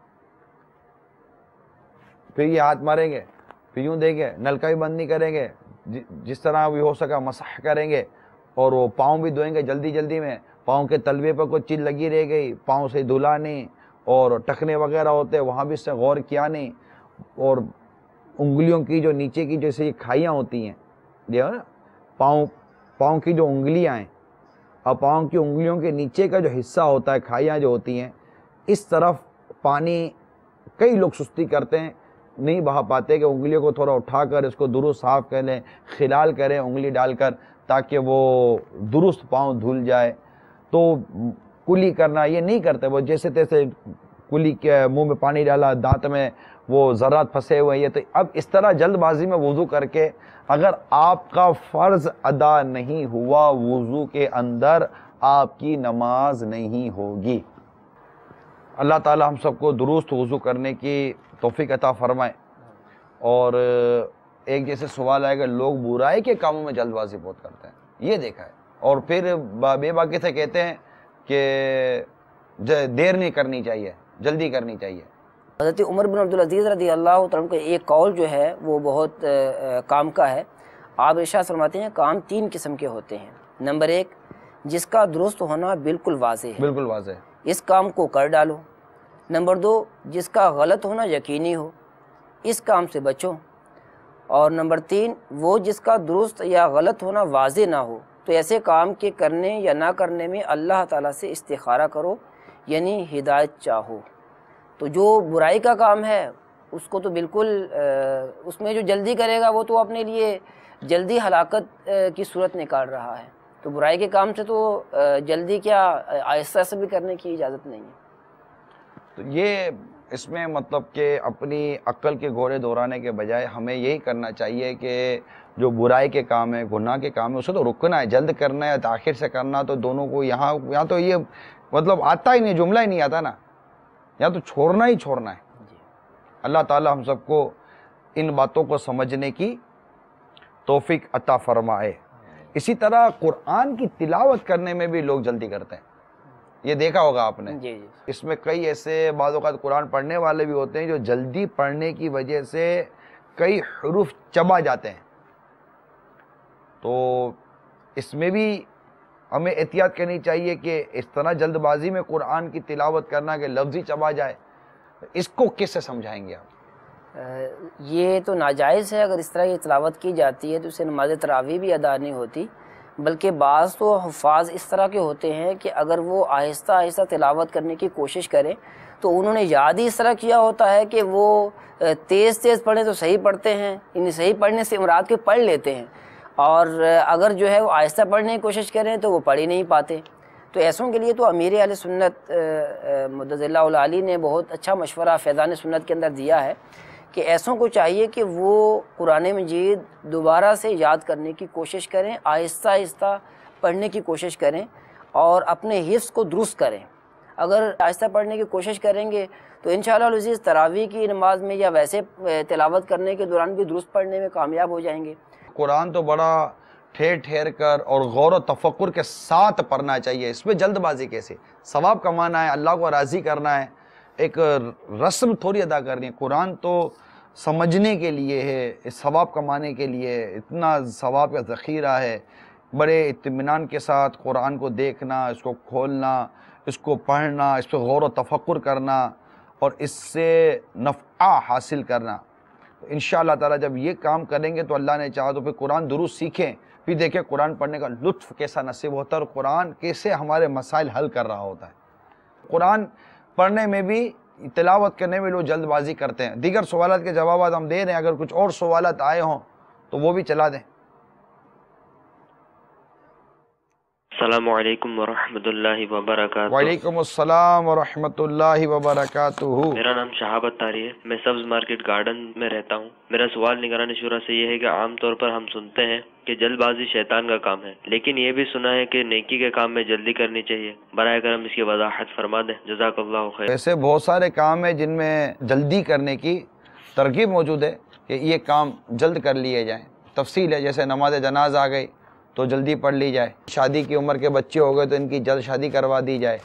پھر یہ ہاتھ ماریں گے، پھر یوں دیں گے، نلکا بھی بند نہیں کریں گے، جس طرح بھی ہو سکا مسح کریں گے. اور وہ پاؤں بھی دھوئیں گے جلدی جلدی میں، پاؤں کے تلوے پر کوئی چیز لگی رہ گئی پاؤں سے دھلا نہیں، اور ٹخنے وغیرہ ہوتے وہاں بھی اس سے غور کیا نہیں. اور انگلیوں کی جو نیچے کی جیسے یہ کھائیاں ہوتی ہیں، دیکھو نا پاؤں پاؤں کی جو انگلیاں ہیں اور پاؤں کی انگلیوں کے نیچے کا جو حصہ ہوتا ہے، کھائیاں جو ہوتی ہیں، اس طرف پانی کئی لوگ سستی کرتے ہیں، نہیں بہا پاتے کہ انگلیوں کو تھوڑا اٹھا کر اس کو درست صاف کر لیں، خلال کریں انگلی ڈال کر تاکہ وہ درست پاؤں دھل جائے. تو کلی کرنا یہ نہیں کرتے، وہ جیسے تیسے کلی کے منہ میں پانی ڈالا، دانت میں وہ ذرات پھنسے ہوئے ہیں. تو اب اس طرح جلد بازی میں وضو کر کے اگر آپ کا فرض ادا نہیں ہوا وضو کے اندر، آپ کی نماز نہیں ہوگی. اللہ تعالی ہم سب کو درست وضو کرنے کی توفیق عطا فرمائے. اور ایک جیسے سوال آئے کہ لوگ برائی کے کاموں میں جلد بازی بہت کرتے ہیں، یہ دیکھا ہے، اور پھر بے باکی سے کہتے ہیں کہ دیر نہیں کرنی چاہیے، جلدی کرنی چاہیے. حضرت عمر بن عبدالعزیز رضی اللہ تعالیٰ کا ایک قول جو ہے وہ بہت کام کا ہے. آپ ارشاد فرماتے ہیں کام تین قسم کے ہوتے ہیں. نمبر ایک، جس کا درست ہونا بالکل واضح ہے، بالکل واضح ہے، اس کام کو کر ڈالو. نمبر دو، جس کا غلط ہونا یقینی ہو، اس کام سے بچو. اور نمبر تین، وہ جس کا درست یا غلط ہونا واضح نہ ہو تو ایسے کام کے کرنے یا نہ کرنے میں اللہ تعالیٰ سے استخارہ کرو، یعنی ہدایت چاہو. تو جو برائی کا کام ہے اس کو تو بالکل اس میں جو جلدی کرے گا وہ تو اپنے لیے جلدی ہلاکت کی صورت نکال رہا ہے. تو برائی کے کام سے تو جلدی کیا آہستہ سے بھی کرنے کی اجازت نہیں ہے. تو یہ اس میں مطلب کہ اپنی عقل کے گھوڑے دوڑانے کے بجائے ہمیں یہی کرنا چاہیے کہ جو برائی کے کام ہے، گناہ کے کام ہے، اسے تو رکنا ہے، جلد کرنا ہے، تاخیر سے کرنا. تو دونوں کو یہاں یہاں تو یہ مطلب آتا ہی نہیں، جملہ ہی نہیں آتا نا، یا تو چھوڑنا ہی چھوڑنا ہے. اللہ تعالی ہم سب کو ان باتوں کو سمجھنے کی توفیق عطا فرمائے. اسی طرح قرآن کی تلاوت کرنے میں بھی لوگ جلدی کرتے ہیں، یہ دیکھا ہوگا آپ نے. اس میں کئی ایسے بعض اوقات قرآن پڑھنے والے بھی ہوتے ہیں جو جلدی پڑھنے کی وجہ سے کئی حروف چبا جاتے ہیں. تو اس میں بھی ہمیں احتیاط کرنی چاہیے کہ اس طرح جلد بازی میں قرآن کی تلاوت کرنا کہ لفظی چبا جائے، اس کو کس سے سمجھائیں گے آپ؟ یہ تو ناجائز ہے. اگر اس طرح یہ تلاوت کی جاتی ہے تو اسے نماز تراویح بھی ادا نہیں ہوتی. بلکہ بعض تو حفاظ اس طرح کے ہوتے ہیں کہ اگر وہ آہستہ آہستہ تلاوت کرنے کی کوشش کریں تو انہوں نے یاد ہی اس طرح کیا ہوتا ہے کہ وہ تیز تیز پڑھیں تو صحیح پڑھتے ہیں، یعنی صحیح پڑھنے سے مراد کے پڑھ لیتے ہیں، اور اگر جو ہے وہ آہستہ پڑھنے کی کوشش کریں تو وہ پڑھ ہی نہیں پاتے. تو ایسوں کے لیے تو امیر اہل سنت مدظ اللہ العالی نے بہت اچھا مشورہ فیضان سنت کے اندر دیا ہے کہ ایسوں کو چاہیے کہ وہ قرآن مجید دوبارہ سے یاد کرنے کی کوشش کریں، آہستہ آہستہ پڑھنے کی کوشش کریں اور اپنے حفظ کو درست کریں۔ اگر آہستہ پڑھنے کی کوشش کریں گے تو انشاءاللہ العزیز تراویح کی نماز میں یا ویسے تلاوت کرنے کے دوران بھی درست پڑھنے میں کامیاب ہو جائیں گے۔ قرآن تو بڑا ٹھہر ٹھہر کر اور غور و تفکر کے ساتھ پڑھنا چاہیے، اس میں جلد بازی کیسے؟ ثواب کمانا ہے، اللہ کو راضی کرنا ہے، ایک رسم تھوڑی ادا کرنی ہے۔ قرآن تو سمجھنے کے لیے ہے، ثواب کمانے کے لیے، اتنا ثواب کا ذخیرہ ہے۔ بڑے اطمینان کے ساتھ قرآن کو دیکھنا، اس کو کھولنا، اس کو پڑھنا، اس پہ غور و تفکر کرنا اور اس سے نفع حاصل کرنا۔ انشاءاللہ تعالیٰ جب یہ کام کریں گے تو اللہ نے چاہا تو پھر قرآن درست سیکھیں، پھر دیکھیں قرآن پڑھنے کا لطف کیسا نصیب ہوتا ہے اور قرآن کیسے ہمارے مسائل حل کر رہا ہوتا ہے۔ قرآن پڑھنے میں بھی، تلاوت کرنے میں لوگ جلد بازی کرتے ہیں۔ دیگر سوالات کے جوابات ہم دے رہے ہیں، اگر کچھ اور سوالات آئے ہوں تو وہ بھی چلا دیں۔ السلام علیکم ورحمۃ اللہ وبرکاتہ۔ وعلیکم السلام ورحمۃ اللہ وبرکاتہ۔ میرا نام شہاب اتاری ہے، میں سبز مارکیٹ گارڈن میں رہتا ہوں۔ میرا سوال نگران شورا سے یہ ہے کہ عام طور پر ہم سنتے ہیں کہ جلد بازی شیطان کا کام ہے، لیکن یہ بھی سنا ہے کہ نیکی کے کام میں جلدی کرنی چاہیے۔ براہ کرم اس کی وضاحت فرما دیں، جزاک اللہ خیر۔ ایسے بہت سارے کام ہیں جن میں جلدی کرنے کی ترغیب موجود ہے کہ یہ کام جلد کر لیے جائیں۔ تفصیل ہے، جیسے نماز جناز آ گئی تو جلدی پڑھ لی جائے، شادی کی عمر کے بچے ہو گئے تو ان کی جلد شادی کروا دی جائے،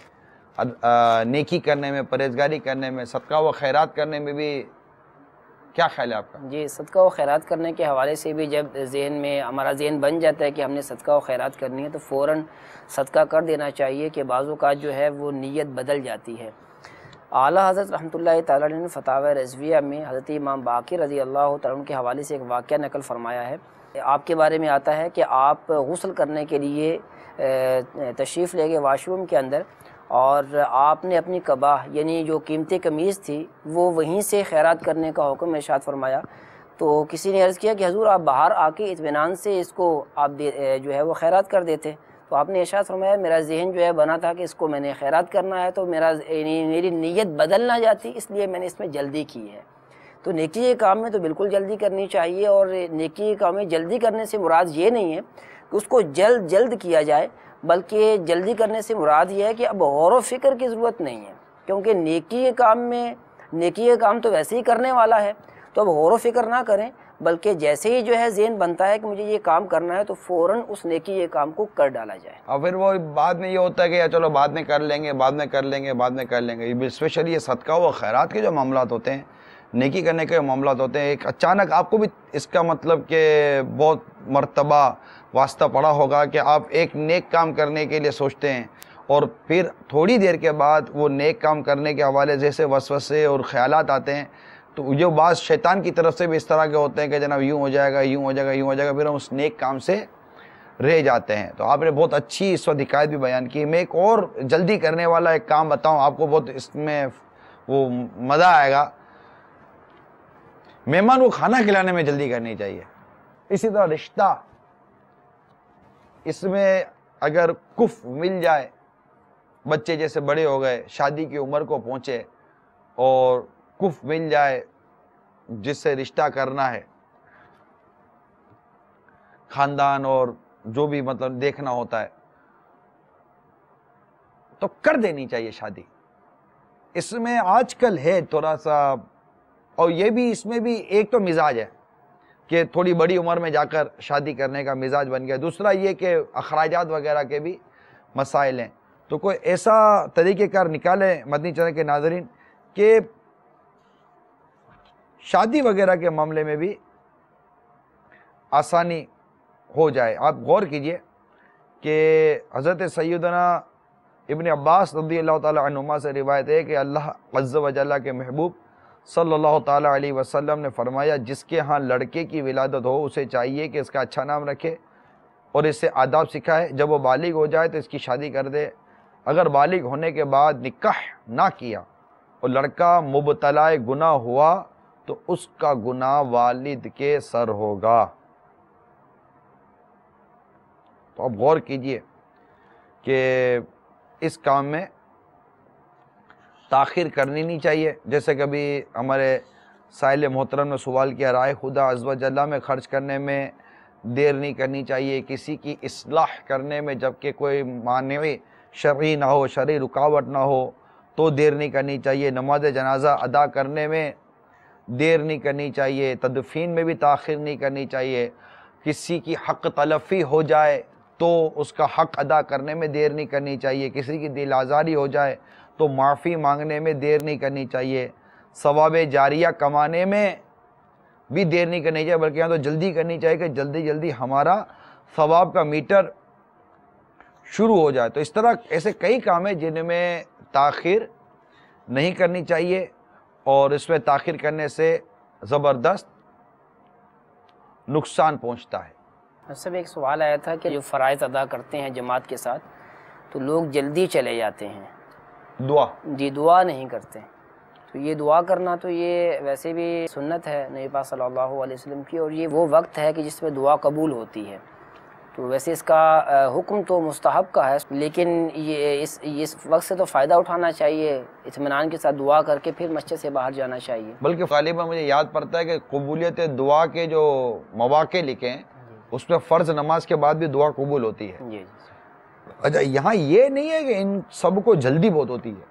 نیکی کرنے میں، پرہیزگاری کرنے میں، صدقہ و خیرات کرنے میں بھی کیا خیال ہے آپ کا؟ جی، صدقہ و خیرات کرنے کے حوالے سے بھی جب ذہن میں ہمارا ذہن بن جاتا ہے کہ ہم نے صدقہ و خیرات کرنی ہے تو فوراً صدقہ کر دینا چاہیے کہ بعض اوقات جو ہے وہ نیت بدل جاتی ہے۔ اعلیٰ حضرت رحمۃ اللہ تعالیٰ نے فتاوی رضویہ میں حضرت امام باقر رضی اللہ تعالیٰ عنہ کے حوالے سے ایک واقعہ نقل فرمایا ہے۔ آپ کے بارے میں آتا ہے کہ آپ غسل کرنے کے لیے تشریف لے گئے واش روم کے اندر اور آپ نے اپنی قباہ یعنی جو قیمتی قمیض تھی وہ وہیں سے خیرات کرنے کا حکم ارشاد فرمایا۔ تو کسی نے عرض کیا کہ حضور آپ باہر آ کے اطمینان سے اس کو آپ جو ہے وہ خیرات کر دیتے۔ تو آپ نے ارشاد فرمایا میرا ذہن جو ہے بنا تھا کہ اس کو میں نے خیرات کرنا ہے، تو میرا میری نیت بدل نہ جاتی، اس لیے میں نے اس میں جلدی کی ہے۔ تو نیکی کے کام میں تو بالکل جلدی کرنی چاہیے، اور نیکی کے کام میں جلدی کرنے سے مراد یہ نہیں ہے کہ اس کو جلد جلد کیا جائے، بلکہ جلدی کرنے سے مراد یہ ہے کہ اب غور و فکر کی ضرورت نہیں ہے، کیونکہ نیکی کے کام میں نیکی کے کام تو ویسے ہی کرنے والا ہے، تو اب غور و فکر نہ کریں، بلکہ جیسے ہی جو ہے ذہن بنتا ہے کہ مجھے یہ کام کرنا ہے تو فوراً اس نیکی کے کام کو کر ڈالا جائے۔ اور پھر وہ بعد میں یہ ہوتا ہے کہ چلو بعد میں کر لیں گے، بعد میں کر لیں گے، بعد میں کر لیں گے۔ اسپیشلی یہ صدقہ و خیرات کے جو معاملات ہوتے ہیں، نیکی کرنے کے معاملات ہوتے ہیں، ایک اچانک آپ کو بھی اس کا مطلب کہ بہت مرتبہ واسطہ پڑا ہوگا کہ آپ ایک نیک کام کرنے کے لیے سوچتے ہیں اور پھر تھوڑی دیر کے بعد وہ نیک کام کرنے کے حوالے جیسے وسوسے اور خیالات آتے ہیں، تو جو بعض شیطان کی طرف سے بھی اس طرح کے ہوتے ہیں کہ جناب یوں ہو جائے گا، یوں ہو جائے گا، یوں ہو جائے گا، پھر ہم اس نیک کام سے رہ جاتے ہیں۔ تو آپ نے بہت اچھی اس وقت حکایت بھی بیان کی۔ میں ایک اور جلدی کرنے والا ایک کام بتاؤں آپ کو، بہت اس میں وہ مزہ آئے گا۔ مہمان کو کھانا کھلانے میں جلدی کرنی چاہیے۔ اسی طرح رشتہ، اس میں اگر کف مل جائے، بچے جیسے بڑے ہو گئے، شادی کی عمر کو پہنچے اور کف مل جائے جس سے رشتہ کرنا ہے، خاندان اور جو بھی مطلب دیکھنا ہوتا ہے، تو کر دینی چاہیے شادی۔ اس میں آج کل ہے تھوڑا سا، اور یہ بھی اس میں بھی ایک تو مزاج ہے کہ تھوڑی بڑی عمر میں جا کر شادی کرنے کا مزاج بن گیا، دوسرا یہ کہ اخراجات وغیرہ کے بھی مسائل ہیں۔ تو کوئی ایسا طریقہ کار نکالیں مدنی چینل کے ناظرین کہ شادی وغیرہ کے معاملے میں بھی آسانی ہو جائے۔ آپ غور کیجئے کہ حضرت سیدنا ابن عباس رضی اللہ تعالی عنہما سے روایت ہے کہ اللہ عز و جل کے محبوب صلی اللہ تعالی علیہ وسلم نے فرمایا جس کے ہاں لڑکے کی ولادت ہو اسے چاہیے کہ اس کا اچھا نام رکھے اور اس سے آداب سکھائے، جب وہ بالغ ہو جائے تو اس کی شادی کر دے۔ اگر بالغ ہونے کے بعد نکاح نہ کیا اور لڑکا مبتلا گناہ ہوا تو اس کا گناہ والد کے سر ہوگا۔ تو اب غور کیجئے کہ اس کام میں تاخیر کرنی نہیں چاہیے. جیسے کبھی ہمارے سائل محترم نے سوال کیا، رائے خدا عز و جل میں خرچ کرنے میں دیر نہیں کرنی چاہیے، کسی کی اصلاح کرنے میں جبکہ کوئی مانع شرعی نہ ہو، شرعی رکاوٹ نہ ہو تو دیر نہیں کرنی چاہیے، نماز جنازہ ادا کرنے میں دیر نہیں کرنی چاہیے، تدفین میں بھی تاخیر نہیں کرنی چاہیے، کسی کی حق تلفی ہو جائے تو اس کا حق ادا کرنے میں دیر نہیں کرنی چاہیے، کسی کی دل آزاری ہو جائے تو معافی مانگنے میں دیر نہیں کرنی چاہیے، ثواب جاریہ کمانے میں بھی دیر نہیں کرنی چاہیے، بلکہ یہاں تو جلدی کرنی چاہیے کہ جلدی جلدی ہمارا ثواب کا میٹر شروع ہو جائے. تو اس طرح ایسے کئی کام ہیں جن میں تاخیر نہیں کرنی چاہیے، اور اس میں تاخیر کرنے سے زبردست نقصان پہنچتا ہے. سب ایک سوال آیا تھا کہ جو فرائض ادا کرتے ہیں جماعت کے ساتھ تو لوگ جلدی چلے جاتے ہیں، دعا جی دعا نہیں کرتے. تو یہ دعا کرنا تو یہ ویسے بھی سنت ہے نبی پاک صلی اللہ علیہ وسلم کی، اور یہ وہ وقت ہے کہ جس میں دعا قبول ہوتی ہے. تو ویسے اس کا حکم تو مستحب کا ہے، لیکن یہ اس اس وقت سے تو فائدہ اٹھانا چاہیے، اطمینان کے ساتھ دعا کر کے پھر مسجد سے باہر جانا چاہیے. بلکہ غالباً مجھے یاد پڑتا ہے کہ قبولیت دعا کے جو مواقع لکھے ہیں اس میں فرض نماز کے بعد بھی دعا قبول ہوتی ہے. جی اچھا، یہاں یہ نہیں ہے کہ ان سب کو جلدی بہت ہوتی ہے.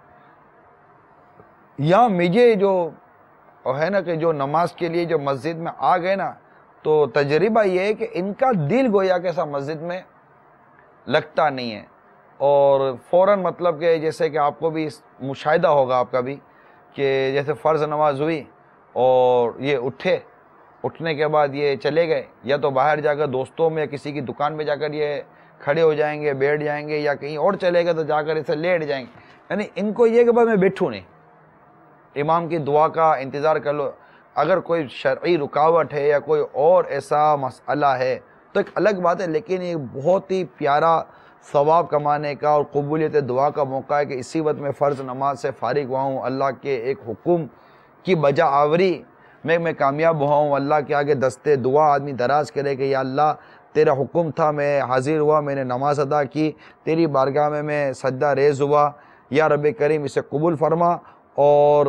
یہاں مجھے جو ہے نا کہ جو نماز کے لیے جو مسجد میں آ گئے نا، تو تجربہ یہ ہے کہ ان کا دل گویا کیسا مسجد میں لگتا نہیں ہے، اور فوراً مطلب کہ جیسے کہ آپ کو بھی مشاہدہ ہوگا آپ کا بھی کہ جیسے فرض نماز ہوئی اور یہ اٹھے، اٹھنے کے بعد یہ چلے گئے، یا تو باہر جا کر دوستوں میں کسی کی دکان میں جا کر یہ کھڑے ہو جائیں گے، بیٹھ جائیں گے، یا کہیں اور چلے گئے تو جا کر اسے لیٹ جائیں گے. یعنی ان کو یہ کہ بھائی میں بیٹھوں نہیں، امام کی دعا کا انتظار کر لو. اگر کوئی شرعی رکاوٹ ہے یا کوئی اور ایسا مسئلہ ہے تو ایک الگ بات ہے، لیکن یہ بہت ہی پیارا ثواب کمانے کا اور قبولیت دعا کا موقع ہے کہ اسی وقت میں فرض نماز سے فارغ ہوا ہوں، اللہ کے ایک حکم کی بجا آوری میں میں کامیاب ہوا ہوں. اللہ کے آگے دستے دعا آدمی دراز کرے کہ یا اللہ تیرا حکم تھا، میں حاضر ہوا، میں نے نماز ادا کی، تیری بارگاہ میں میں سجدہ ریز ہوا، یا رب کریم اسے قبول فرما اور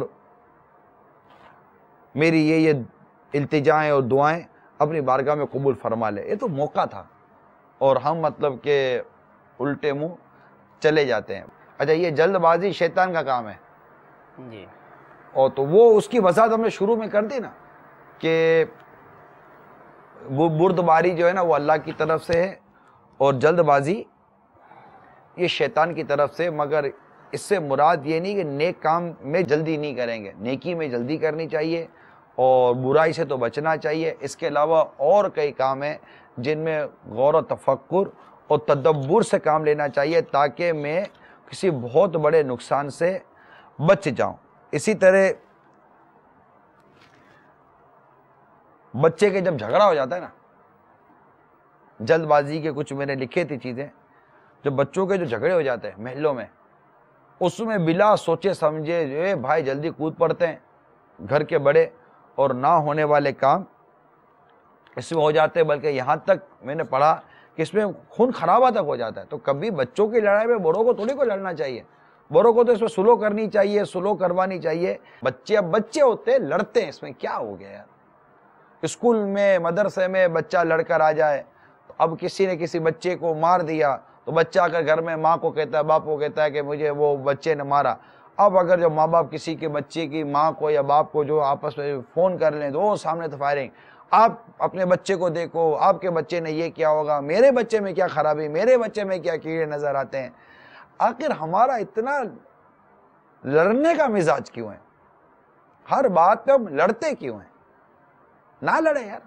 میری یہ یہ التجائیں اور دعائیں اپنی بارگاہ میں قبول فرما لے. یہ تو موقع تھا اور ہم مطلب کہ الٹے منہ چلے جاتے ہیں. اچھا، یہ جلد بازی شیطان کا کام ہے جی، اور تو وہ اس کی وضاحت ہم نے شروع میں کر دی نا کہ بردباری جو ہے نا وہ اللہ کی طرف سے ہے اور جلد بازی یہ شیطان کی طرف سے. مگر اس سے مراد یہ نہیں کہ نیک کام میں جلدی نہیں کریں گے، نیکی میں جلدی کرنی چاہیے اور برائی سے تو بچنا چاہیے. اس کے علاوہ اور کئی کام ہیں جن میں غور و تفکر اور تدبر سے کام لینا چاہیے تاکہ میں کسی بہت بڑے نقصان سے بچ جاؤں. اسی طرح بچے کے جب جھگڑا ہو جاتا ہے نا، جلد بازی کے کچھ میں نے لکھے تھی چیزیں، جب بچوں کے جو جھگڑے ہو جاتے ہیں محلوں میں، اس میں بلا سوچے سمجھے اے بھائی جلدی کود پڑتے ہیں، گھر کے بڑے اور نہ ہونے والے کام اس میں ہو جاتے ہیں. بلکہ یہاں تک میں نے پڑھا کہ اس میں خون خرابہ تک ہو جاتا ہے. تو کبھی بچوں کی لڑائی میں بڑوں کو تھوڑی کو لڑنا چاہیے، بڑوں کو تو اس میں سلو کرنی چاہیے، سلو کروانی چاہیے. بچے اب بچے ہوتے ہیں لڑتے ہیں، اس میں کیا ہو گیا یار؟ اسکول میں مدرسے میں بچہ لڑ کر آ جائے، اب کسی نے کسی بچے کو مار دیا تو بچہ آ کر گھر میں ماں کو کہتا ہے، باپ کو کہتا ہے کہ مجھے وہ بچے نے مارا. اب اگر جو ماں باپ کسی کے بچے کی ماں کو یا باپ کو جو آپس میں فون کر لیں تو وہ سامنے تو فائرنگ. آپ اپنے بچے کو دیکھو، آپ کے بچے نے یہ کیا ہوگا، میرے بچے میں کیا خرابی، میرے بچے میں کیا کیڑے نظر آتے ہیں. آخر ہمارا اتنا لڑنے کا مزاج کیوں ہے؟ ہر بات پہ ہم لڑتے کیوں ہیں؟ نہ لڑیں یار،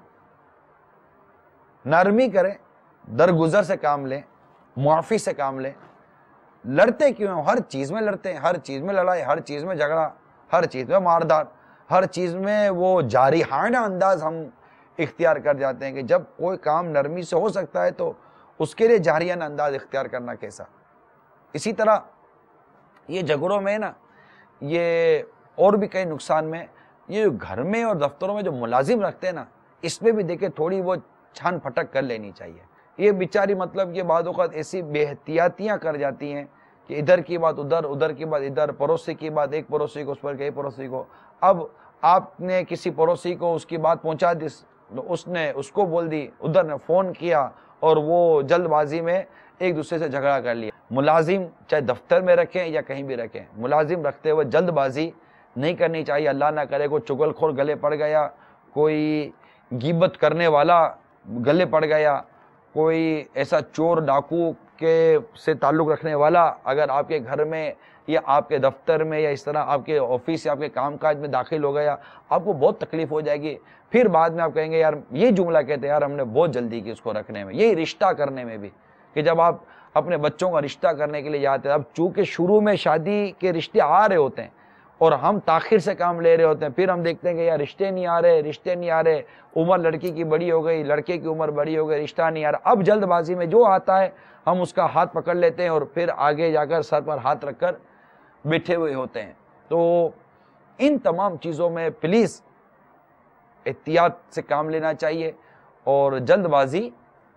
نرمی کریں، درگزر سے کام لیں، معافی سے کام لیں. لڑتے کیوں ہیں؟ ہر چیز میں لڑتے ہیں، ہر چیز میں لڑائی، ہر چیز میں جھگڑا، ہر چیز میں ماردار، ہر چیز میں وہ جارحانہ انداز ہم اختیار کر جاتے ہیں کہ جب کوئی کام نرمی سے ہو سکتا ہے تو اس کے لیے جارحانہ انداز اختیار کرنا کیسا. اسی طرح یہ جھگڑوں میں نا، یہ اور بھی کئی نقصان میں، یہ گھر میں اور دفتروں میں جو ملازم رکھتے ہیں نا، اس میں بھی دیکھیں تھوڑی وہ چھان پھٹک کر لینی چاہیے. یہ بیچاری مطلب یہ بعض اوقات ایسی بے احتیاطیاں کر جاتی ہیں کہ ادھر کی بات ادھر، ادھر کی بات ادھر، پڑوسی کی بات ایک پڑوسی کو، اس پر کئی پڑوسی کو. اب آپ نے کسی پڑوسی کو اس کی بات پہنچا دی، اس نے اس کو بول دی، ادھر نے فون کیا اور وہ جلد بازی میں ایک دوسرے سے جھگڑا کر لیا. ملازم چاہے دفتر میں رکھیں یا کہیں بھی رکھیں، ملازم رکھتے ہوئے جلد بازی نہیں کرنی چاہیے. اللہ نہ کرے کوئی چگل خور گلے پڑ گیا، کوئی غیبت کرنے والا گلے پڑ گیا، کوئی ایسا چور ڈاکو کے سے تعلق رکھنے والا اگر آپ کے گھر میں یا آپ کے دفتر میں یا اس طرح آپ کے آفس یا آپ کے کام کاج میں داخل ہو گیا، آپ کو بہت تکلیف ہو جائے گی. پھر بعد میں آپ کہیں گے یار یہ جملہ کہتے ہیں یار ہم نے بہت جلدی کی اس کو رکھنے میں. یہی رشتہ کرنے میں بھی کہ جب آپ اپنے بچوں کا رشتہ کرنے کے لیے جاتے ہیں، اب چونکہ شروع میں شادی کے رشتے آ رہے ہوتے ہیں اور ہم تاخیر سے کام لے رہے ہوتے ہیں، پھر ہم دیکھتے ہیں کہ یار رشتے نہیں آ رہے، رشتے نہیں آ رہے، عمر لڑکی کی بڑی ہو گئی، لڑکے کی عمر بڑی ہو گئی، رشتہ نہیں آ رہا. اب جلد بازی میں جو آتا ہے ہم اس کا ہاتھ پکڑ لیتے ہیں اور پھر آگے جا کر سر پر ہاتھ رکھ کر بیٹھے ہوئے ہوتے ہیں. تو ان تمام چیزوں میں پلیز احتیاط سے کام لینا چاہیے اور جلد بازی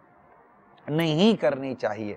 نہیں کرنی چاہیے.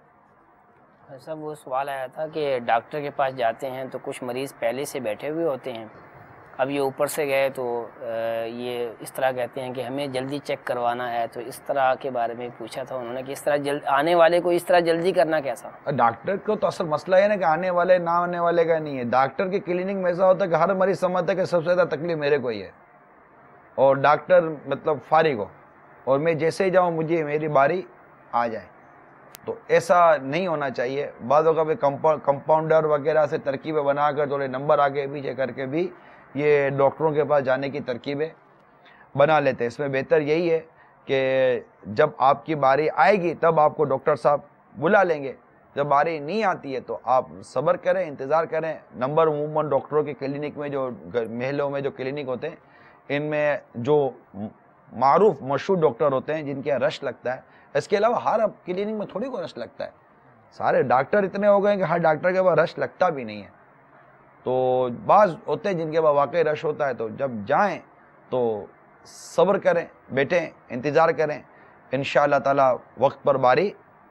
ایسا وہ سوال آیا تھا کہ ڈاکٹر کے پاس جاتے ہیں تو کچھ مریض پہلے سے بیٹھے ہوئے ہوتے ہیں، اب یہ اوپر سے گئے تو یہ اس طرح کہتے ہیں کہ ہمیں جلدی چیک کروانا ہے، تو اس طرح کے بارے میں پوچھا تھا انہوں نے کہ اس طرح جلد آنے والے کو اس طرح جلدی کرنا کیسا؟ ڈاکٹر کو تو اصل مسئلہ ہے نا کہ آنے والے نہ آنے والے کا نہیں ہے. ڈاکٹر کے کلینک میں ایسا ہوتا ہے کہ ہر مریض سمجھتا ہے کہ سب سے زیادہ تکلیف میرے کو ہی ہے اور ڈاکٹر مطلب فارغ ہو اور میں جیسے ہی جاؤں مجھے میری باری آ جائے. تو ایسا نہیں ہونا چاہیے. بعض اوقات کمپاؤنڈر وغیرہ سے ترکیبیں بنا کر تھوڑے نمبر آگے پیچھے کر کے بھی یہ ڈاکٹروں کے پاس جانے کی ترکیبیں بنا لیتے ہیں. اس میں بہتر یہی ہے کہ جب آپ کی باری آئے گی تب آپ کو ڈاکٹر صاحب بلا لیں گے. جب باری نہیں آتی ہے تو آپ صبر کریں، انتظار کریں. نمبر عموماً ڈاکٹروں کے کلینک میں جو محلوں میں جو کلینک ہوتے ہیں ان میں جو معروف مشہور ڈاکٹر ہوتے ہیں جن کے یہاں رش لگتا ہے، اس کے علاوہ ہر کلینک میں تھوڑی کوئی رش لگتا ہے. سارے ڈاکٹر اتنے ہو گئے کہ ہر ڈاکٹر کے پاس رش لگتا بھی نہیں ہے. تو بعض ہوتے ہیں جن کے پاس واقعی رش ہوتا ہے، تو جب جائیں تو صبر کریں، بیٹھیں، انتظار کریں. انشاءاللہ تعالی وقت پر باری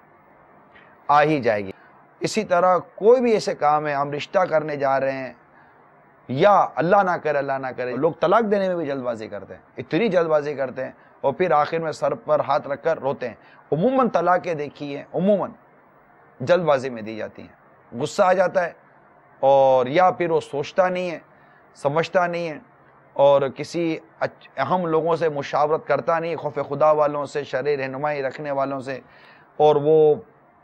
آ ہی جائے گی. اسی طرح کوئی بھی ایسے کام ہے، ہم رشتہ کرنے جا رہے ہیں یا اللہ نہ کرے اللہ نہ کرے لوگ طلاق دینے میں بھی جلد بازی کرتے ہیں، اتنی جلد بازی کرتے ہیں اور پھر آخر میں سر پر ہاتھ رکھ کر روتے ہیں. عموماً طلاقیں دیکھی ہیں عموماً جلد بازی میں دی جاتی ہیں. غصہ آ جاتا ہے اور یا پھر وہ سوچتا نہیں ہے، سمجھتا نہیں ہے اور کسی اہم لوگوں سے مشاورت کرتا نہیں، خوف خدا والوں سے، شرعی رہنمائی رکھنے والوں سے، اور وہ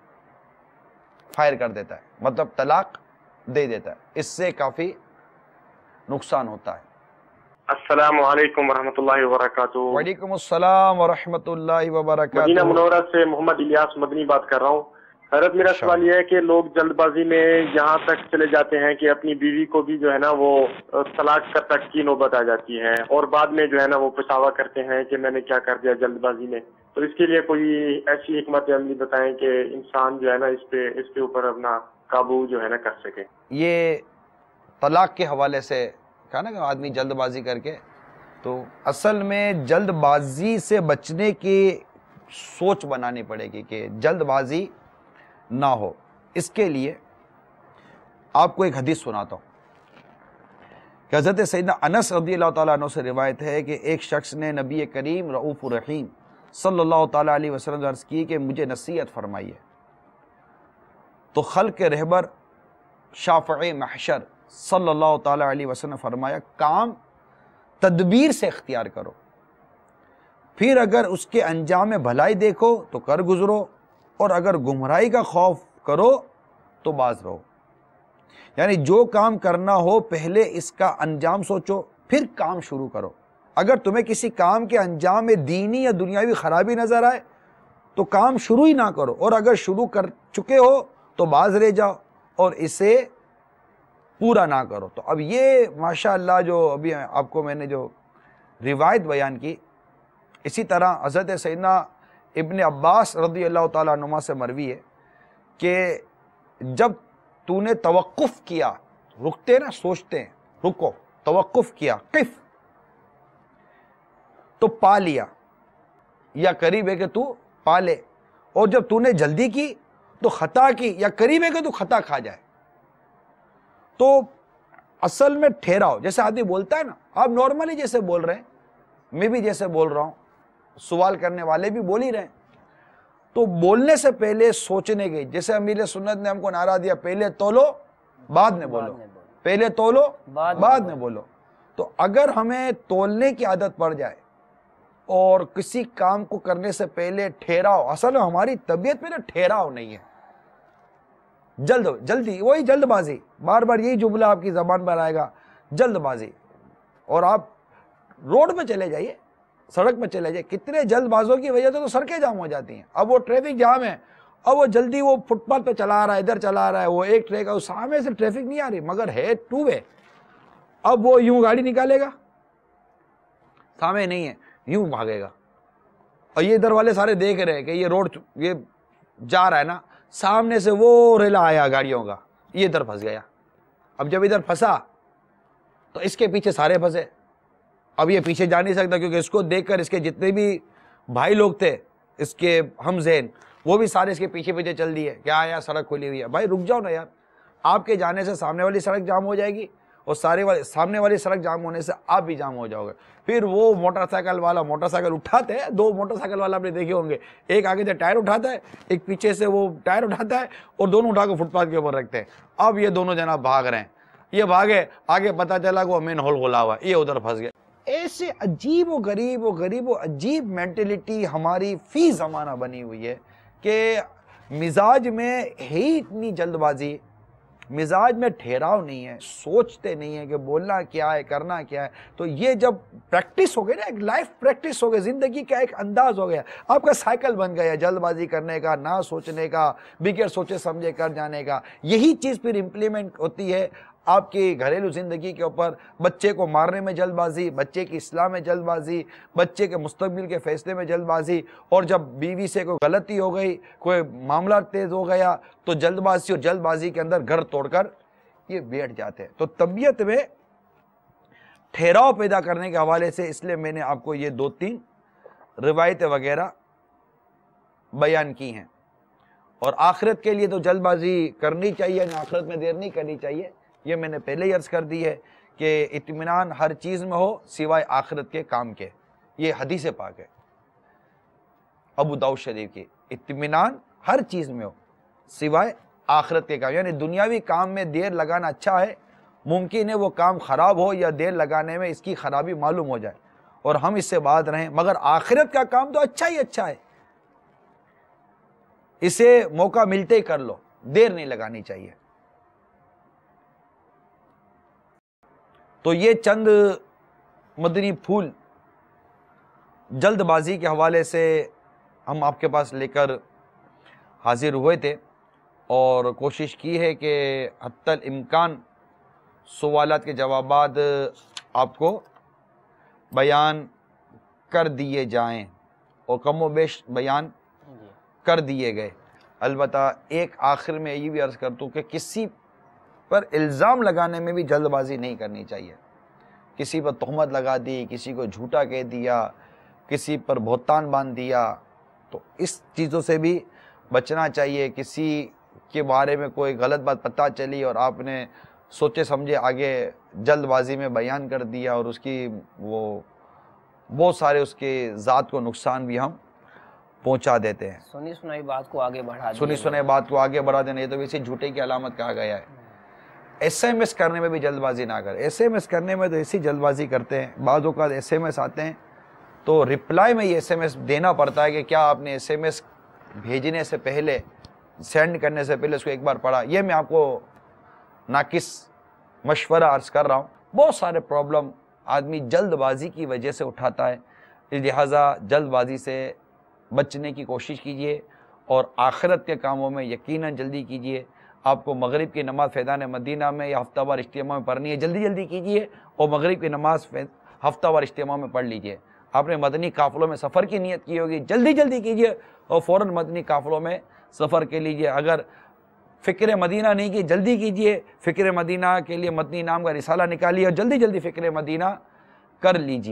فائر کر دیتا ہے، مطلب طلاق دے دیتا ہے. اس سے کافی نقصان ہوتا ہے. السلام علیکم ورحمۃ اللہ وبرکاتہ. وعلیکم السلام ورحمۃ اللہ وبرکاتہ. مدینہ منورہ سے محمد الیاس مدنی بات کر رہا ہوں. حضرت میرا سوال یہ ہے کہ لوگ جلد بازی میں یہاں تک چلے جاتے ہیں کہ اپنی بیوی کو بھی جو ہے نا وہ طلاق کا تک کی نوبت آ جاتی ہے اور بعد میں جو ہے نا وہ پچھتاوا کرتے ہیں کہ میں نے کیا کر دیا جلد بازی میں. تو اس کے لیے کوئی ایسی حکمت عملی بتائیں کہ انسان جو ہے نا اس پہ اس کے اوپر اپنا قابو جو ہے نا کر سکے. یہ طلاق کے حوالے سے کہا نا کہ آدمی جلد بازی کر کے، تو اصل میں جلد بازی سے بچنے کی سوچ بنانی پڑے گی کہ جلد بازی نہ ہو. اس کے لیے آپ کو ایک حدیث سناتا ہوں کہ حضرت سیدنا انس رضی اللہ تعالیٰ عنہ سے روایت ہے کہ ایک شخص نے نبی کریم رؤوف الرحیم صلی اللہ تعالیٰ علیہ وسلم عرض کی کہ مجھے نصیحت فرمائیے. تو خلق رہبر شافع محشر صلی اللہ تعالیٰ علیہ وسلم نے فرمایا کام تدبیر سے اختیار کرو، پھر اگر اس کے انجام میں بھلائی دیکھو تو کر گزرو اور اگر گمراہی کا خوف کرو تو باز رہو. یعنی جو کام کرنا ہو پہلے اس کا انجام سوچو پھر کام شروع کرو. اگر تمہیں کسی کام کے انجام میں دینی یا دنیاوی خرابی نظر آئے تو کام شروع ہی نہ کرو، اور اگر شروع کر چکے ہو تو باز رہ جاؤ اور اسے پورا نہ کرو. تو اب یہ ماشاءاللہ جو ابھی آپ کو میں نے جو روایت بیان کی، اسی طرح حضرت سیدنا ابن عباس رضی اللہ تعالیٰ عنہما سے مروی ہے کہ جب تو نے توقف کیا، رکتے نا سوچتے ہیں، رکو، توقف کیا، قف، تو پا لیا، یا قریب ہے کہ تو پا لے، اور جب تو نے جلدی کی تو خطا کی یا قریب ہے کہ تو خطا کھا جائے. تو اصل میں ٹھہراؤ. جیسے آدمی بولتا ہے نا, آپ نارملی جیسے بول رہے ہیں, میں بھی جیسے بول رہا ہوں, سوال کرنے والے بھی بول ہی رہے ہیں, تو بولنے سے پہلے سوچنے کے, جیسے امیر سنت نے ہم کو نعرہ دیا, پہلے تولو بعد میں بولو, پہلے تولو بعد میں بولو. تو اگر ہمیں تولنے کی عادت پڑ جائے اور کسی کام کو کرنے سے پہلے ٹھہراؤ, اصل میں ہماری طبیعت میں نا ٹھہراؤ نہیں ہے, جلد جلدی, وہی جلد بازی, بار بار یہی جملہ آپ کی زبان پر آئے گا, جلد بازی. اور آپ روڈ پہ چلے جائیے, سڑک پہ چلے جائیے, کتنے جلد بازوں کی وجہ سے تو سڑکیں جام ہو جاتی ہیں. اب وہ ٹریفک جام ہے, اب وہ جلدی وہ فٹ پاتھ پہ چلا رہا ہے, ادھر چلا رہا ہے, وہ ایک ٹریک ہے, سامنے سے ٹریفک نہیں آ رہی مگر ہے ٹو وے, اب وہ یوں گاڑی نکالے گا, سامنے نہیں ہے, یوں بھاگے گا, اور یہ ادھر والے سارے دیکھ رہے ہیں کہ یہ روڈ یہ جا رہا ہے نا, سامنے سے وہ ریلا آیا گاڑیوں کا, یہ ادھر پھنس گیا. اب جب ادھر پھنسا تو اس کے پیچھے سارے پھنسے. اب یہ پیچھے جا نہیں سکتا کیونکہ اس کو دیکھ کر اس کے جتنے بھی بھائی لوگ تھے اس کے ہم ذہن, وہ بھی سارے اس کے پیچھے پیچھے چل دیے. کیا یار سڑک کھلی ہوئی ہے, بھائی رک جاؤ نا یار, آپ کے جانے سے سامنے والی سڑک جام ہو جائے گی, اور سارے والے سامنے والی سڑک جام ہونے سے آپ بھی جام ہو جاؤ گے. پھر وہ موٹر سائیکل والا موٹر سائیکل اٹھاتے ہیں, دو موٹر سائیکل والا آپ نے دیکھے ہوں گے, ایک آگے سے ٹائر اٹھاتا ہے, ایک پیچھے سے وہ ٹائر اٹھاتا ہے, اور دونوں اٹھا کے فٹ پاتھ کے اوپر رکھتے ہیں. اب یہ دونوں جناب بھاگ رہے ہیں, یہ بھاگے, آگے پتہ چلا کہ وہ مین ہول کھلا ہوا ہے, یہ ادھر پھنس گئے. ایسے عجیب و غریب و غریب و عجیب مینٹلٹی ہماری فی زمانہ بنی ہوئی ہے کہ مزاج میں ہے ہی اتنی جلد بازی, مزاج میں ٹھہراؤ نہیں ہے, سوچتے نہیں ہیں کہ بولنا کیا ہے, کرنا کیا ہے. تو یہ جب پریکٹس ہو گئی نا, ایک لائف پریکٹس ہو گئی, زندگی کا ایک انداز ہو گیا, آپ کا سائیکل بن گیا جلد بازی کرنے کا, نہ سوچنے کا, بغیر سوچے سمجھے کر جانے کا. یہی چیز پھر امپلیمنٹ ہوتی ہے آپ کی گھریلو زندگی کے اوپر. بچے کو مارنے میں جلد بازی, بچے کی اصلاح میں جلد بازی, بچے کے مستقبل کے فیصلے میں جلد بازی, اور جب بیوی سے کوئی غلطی ہو گئی, کوئی معاملہ تیز ہو گیا, تو جلد بازی اور جلد بازی کے اندر گھر توڑ کر یہ بیٹھ جاتے ہیں. تو طبیعت میں ٹھہراؤ پیدا کرنے کے حوالے سے اس لیے میں نے آپ کو یہ دو تین روایتیں وغیرہ بیان کی ہیں. اور آخرت کے لیے تو جلد بازی کرنی چاہیے, آخرت میں دیر نہیں کرنی چاہیے, یہ میں نے پہلے ہی عرض کر دی ہے کہ اطمینان ہر چیز میں ہو سوائے آخرت کے کام کے. یہ حدیث پاک ہے ابو داؤد شریف کی, اطمینان ہر چیز میں ہو سوائے آخرت کے کام. یعنی دنیاوی کام میں دیر لگانا اچھا ہے, ممکن ہے وہ کام خراب ہو یا دیر لگانے میں اس کی خرابی معلوم ہو جائے اور ہم اس سے بعد رہیں, مگر آخرت کا کام تو اچھا ہی اچھا ہے, اسے موقع ملتے ہی کر لو, دیر نہیں لگانی چاہیے. تو یہ چند مدنی پھول جلد بازی کے حوالے سے ہم آپ کے پاس لے کر حاضر ہوئے تھے, اور کوشش کی ہے کہ حتی الامکان سوالات کے جوابات آپ کو بیان کر دیے جائیں, اور کم و بیش بیان کر دیے گئے. البتہ ایک آخر میں یہ بھی عرض کر دوں کہ کسی پر الزام لگانے میں بھی جلد بازی نہیں کرنی چاہیے. کسی پر تہمت لگا دی, کسی کو جھوٹا کہہ دیا, کسی پر بہتان باندھ دیا, تو اس چیزوں سے بھی بچنا چاہیے. کسی کے بارے میں کوئی غلط بات پتہ چلی اور آپ نے سوچے سمجھے آگے جلد بازی میں بیان کر دیا, اور اس کی وہ بہت سارے اس کے ذات کو نقصان بھی ہم پہنچا دیتے ہیں. سنی سنائی بات کو آگے بڑھا سنی سنائی بات کو آگے بڑھا دینا, یہ تو ویسے جھوٹے کی علامت کہا گیا ہے. ایس ایم ایس کرنے میں بھی جلد بازی نہ کریں. ایس ایم ایس کرنے میں تو ایسی جلد بازی کرتے ہیں, بعض اوقات ایس ایم ایس آتے ہیں تو رپلائی میں یہ ایس ایم ایس دینا پڑتا ہے کہ کیا آپ نے ایس ایم ایس بھیجنے سے پہلے, سینڈ کرنے سے پہلے اس کو ایک بار پڑھا. یہ میں آپ کو ناقص مشورہ عرض کر رہا ہوں. بہت سارے پرابلم آدمی جلد بازی کی وجہ سے اٹھاتا ہے, لہٰذا جلد بازی سے بچنے کی کوشش کیجیے, اور آخرت کے کاموں میں یقیناً جلدی کیجیے. آپ کو مغرب کی نماز فیضان مدینہ میں یا ہفتہ وار اجتماع میں پڑھنی ہے, جلدی جلدی کیجیے, اور مغرب کی نماز ہفتہ وار اجتماع میں پڑھ لیجیے. آپ نے مدنی قافلوں میں سفر کی نیت کی ہوگی, جلدی جلدی کیجیے اور فوراً مدنی قافلوں میں سفر کے لیجیے. اگر فکر مدینہ نہیں کی, جلدی کیجیے, فکر مدینہ کے لیے مدنی نام کا رسالہ نکالیے اور جلدی جلدی فکر مدینہ کر لیجیے.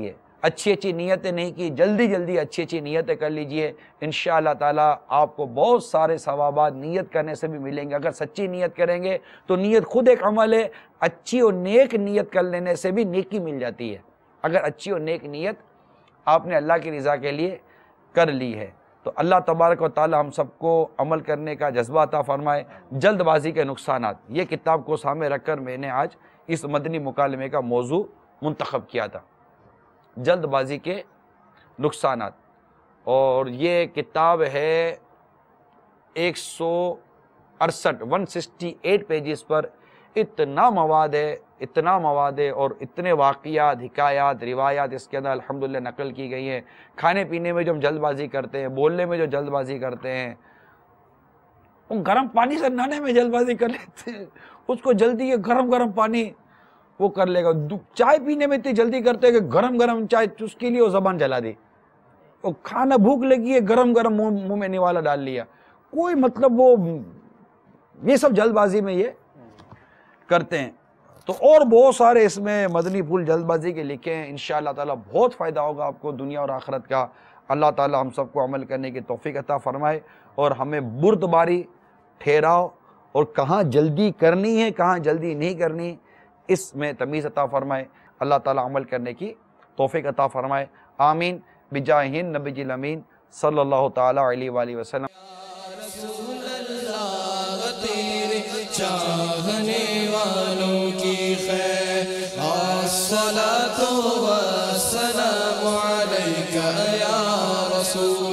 اچھی اچھی نیتیں نہیں کی، جلدی جلدی اچھی اچھی نیتیں کر لیجئے، انشاءاللہ تعالیٰ آپ کو بہت سارے ثوابات نیت کرنے سے بھی ملیں گے۔ اگر سچی نیت کریں گے تو نیت خود ایک عمل ہے، اچھی اور نیک نیت کر لینے سے بھی نیکی مل جاتی ہے۔ اگر اچھی اور نیک نیت آپ نے اللہ کی رضا کے لیے کر لی ہے تو اللہ تبارک و تعالی ہم سب کو عمل کرنے کا جذبہ عطا فرمائے۔ جلد بازی کے نقصانات، یہ کتاب کو سامنے رکھ کر میں نے آج اس مدنی مکالمے کا موضوع منتخب کیا تھا، جلد بازی کے نقصانات، اور یہ کتاب ہے ایک سو اڑسٹھ ون سکسٹی ایٹ پیجز پر۔ اتنا مواد ہے اتنا مواد ہے اور اتنے واقعات، حکایات، روایات اس کے اندر الحمدللہ نقل کی گئی ہیں۔ کھانے پینے میں جو ہم جلد بازی کرتے ہیں، بولنے میں جو جلد بازی کرتے ہیں، وہ گرم پانی سے نہانے میں جلد بازی کر لیتے ہیں، اس کو جلدی ہے گرم گرم پانی وہ کر لے گا۔ چائے پینے میں اتنی جلدی کرتے ہیں کہ گرم گرم چائے، اس کے لیے وہ زبان جلا دی۔ وہ کھانا بھوک لگی ہے، گرم گرم منہ میں نوالا ڈال لیا، کوئی مطلب وہ یہ سب جلد بازی میں یہ کرتے ہیں۔ تو اور بہت سارے اس میں مدنی پھول جلد بازی کے لکھے ہیں، انشاءاللہ تعالیٰ بہت فائدہ ہوگا آپ کو دنیا اور آخرت کا۔ اللہ تعالیٰ ہم سب کو عمل کرنے کی توفیق عطا فرمائے اور ہمیں بردباری، ٹھہراؤ اور کہاں جلدی کرنی ہے کہاں جلدی نہیں کرنی اس میں تمیز عطا فرمائے۔ اللہ تعالیٰ عمل کرنے کی توفیق عطا فرمائے، آمین بجاہ نبی الامین صلی اللہ تعالیٰ علیہ وآلہ وسلم۔ چاہنے والوں کی خیر، الصلاۃ والسلام علیک یا رسول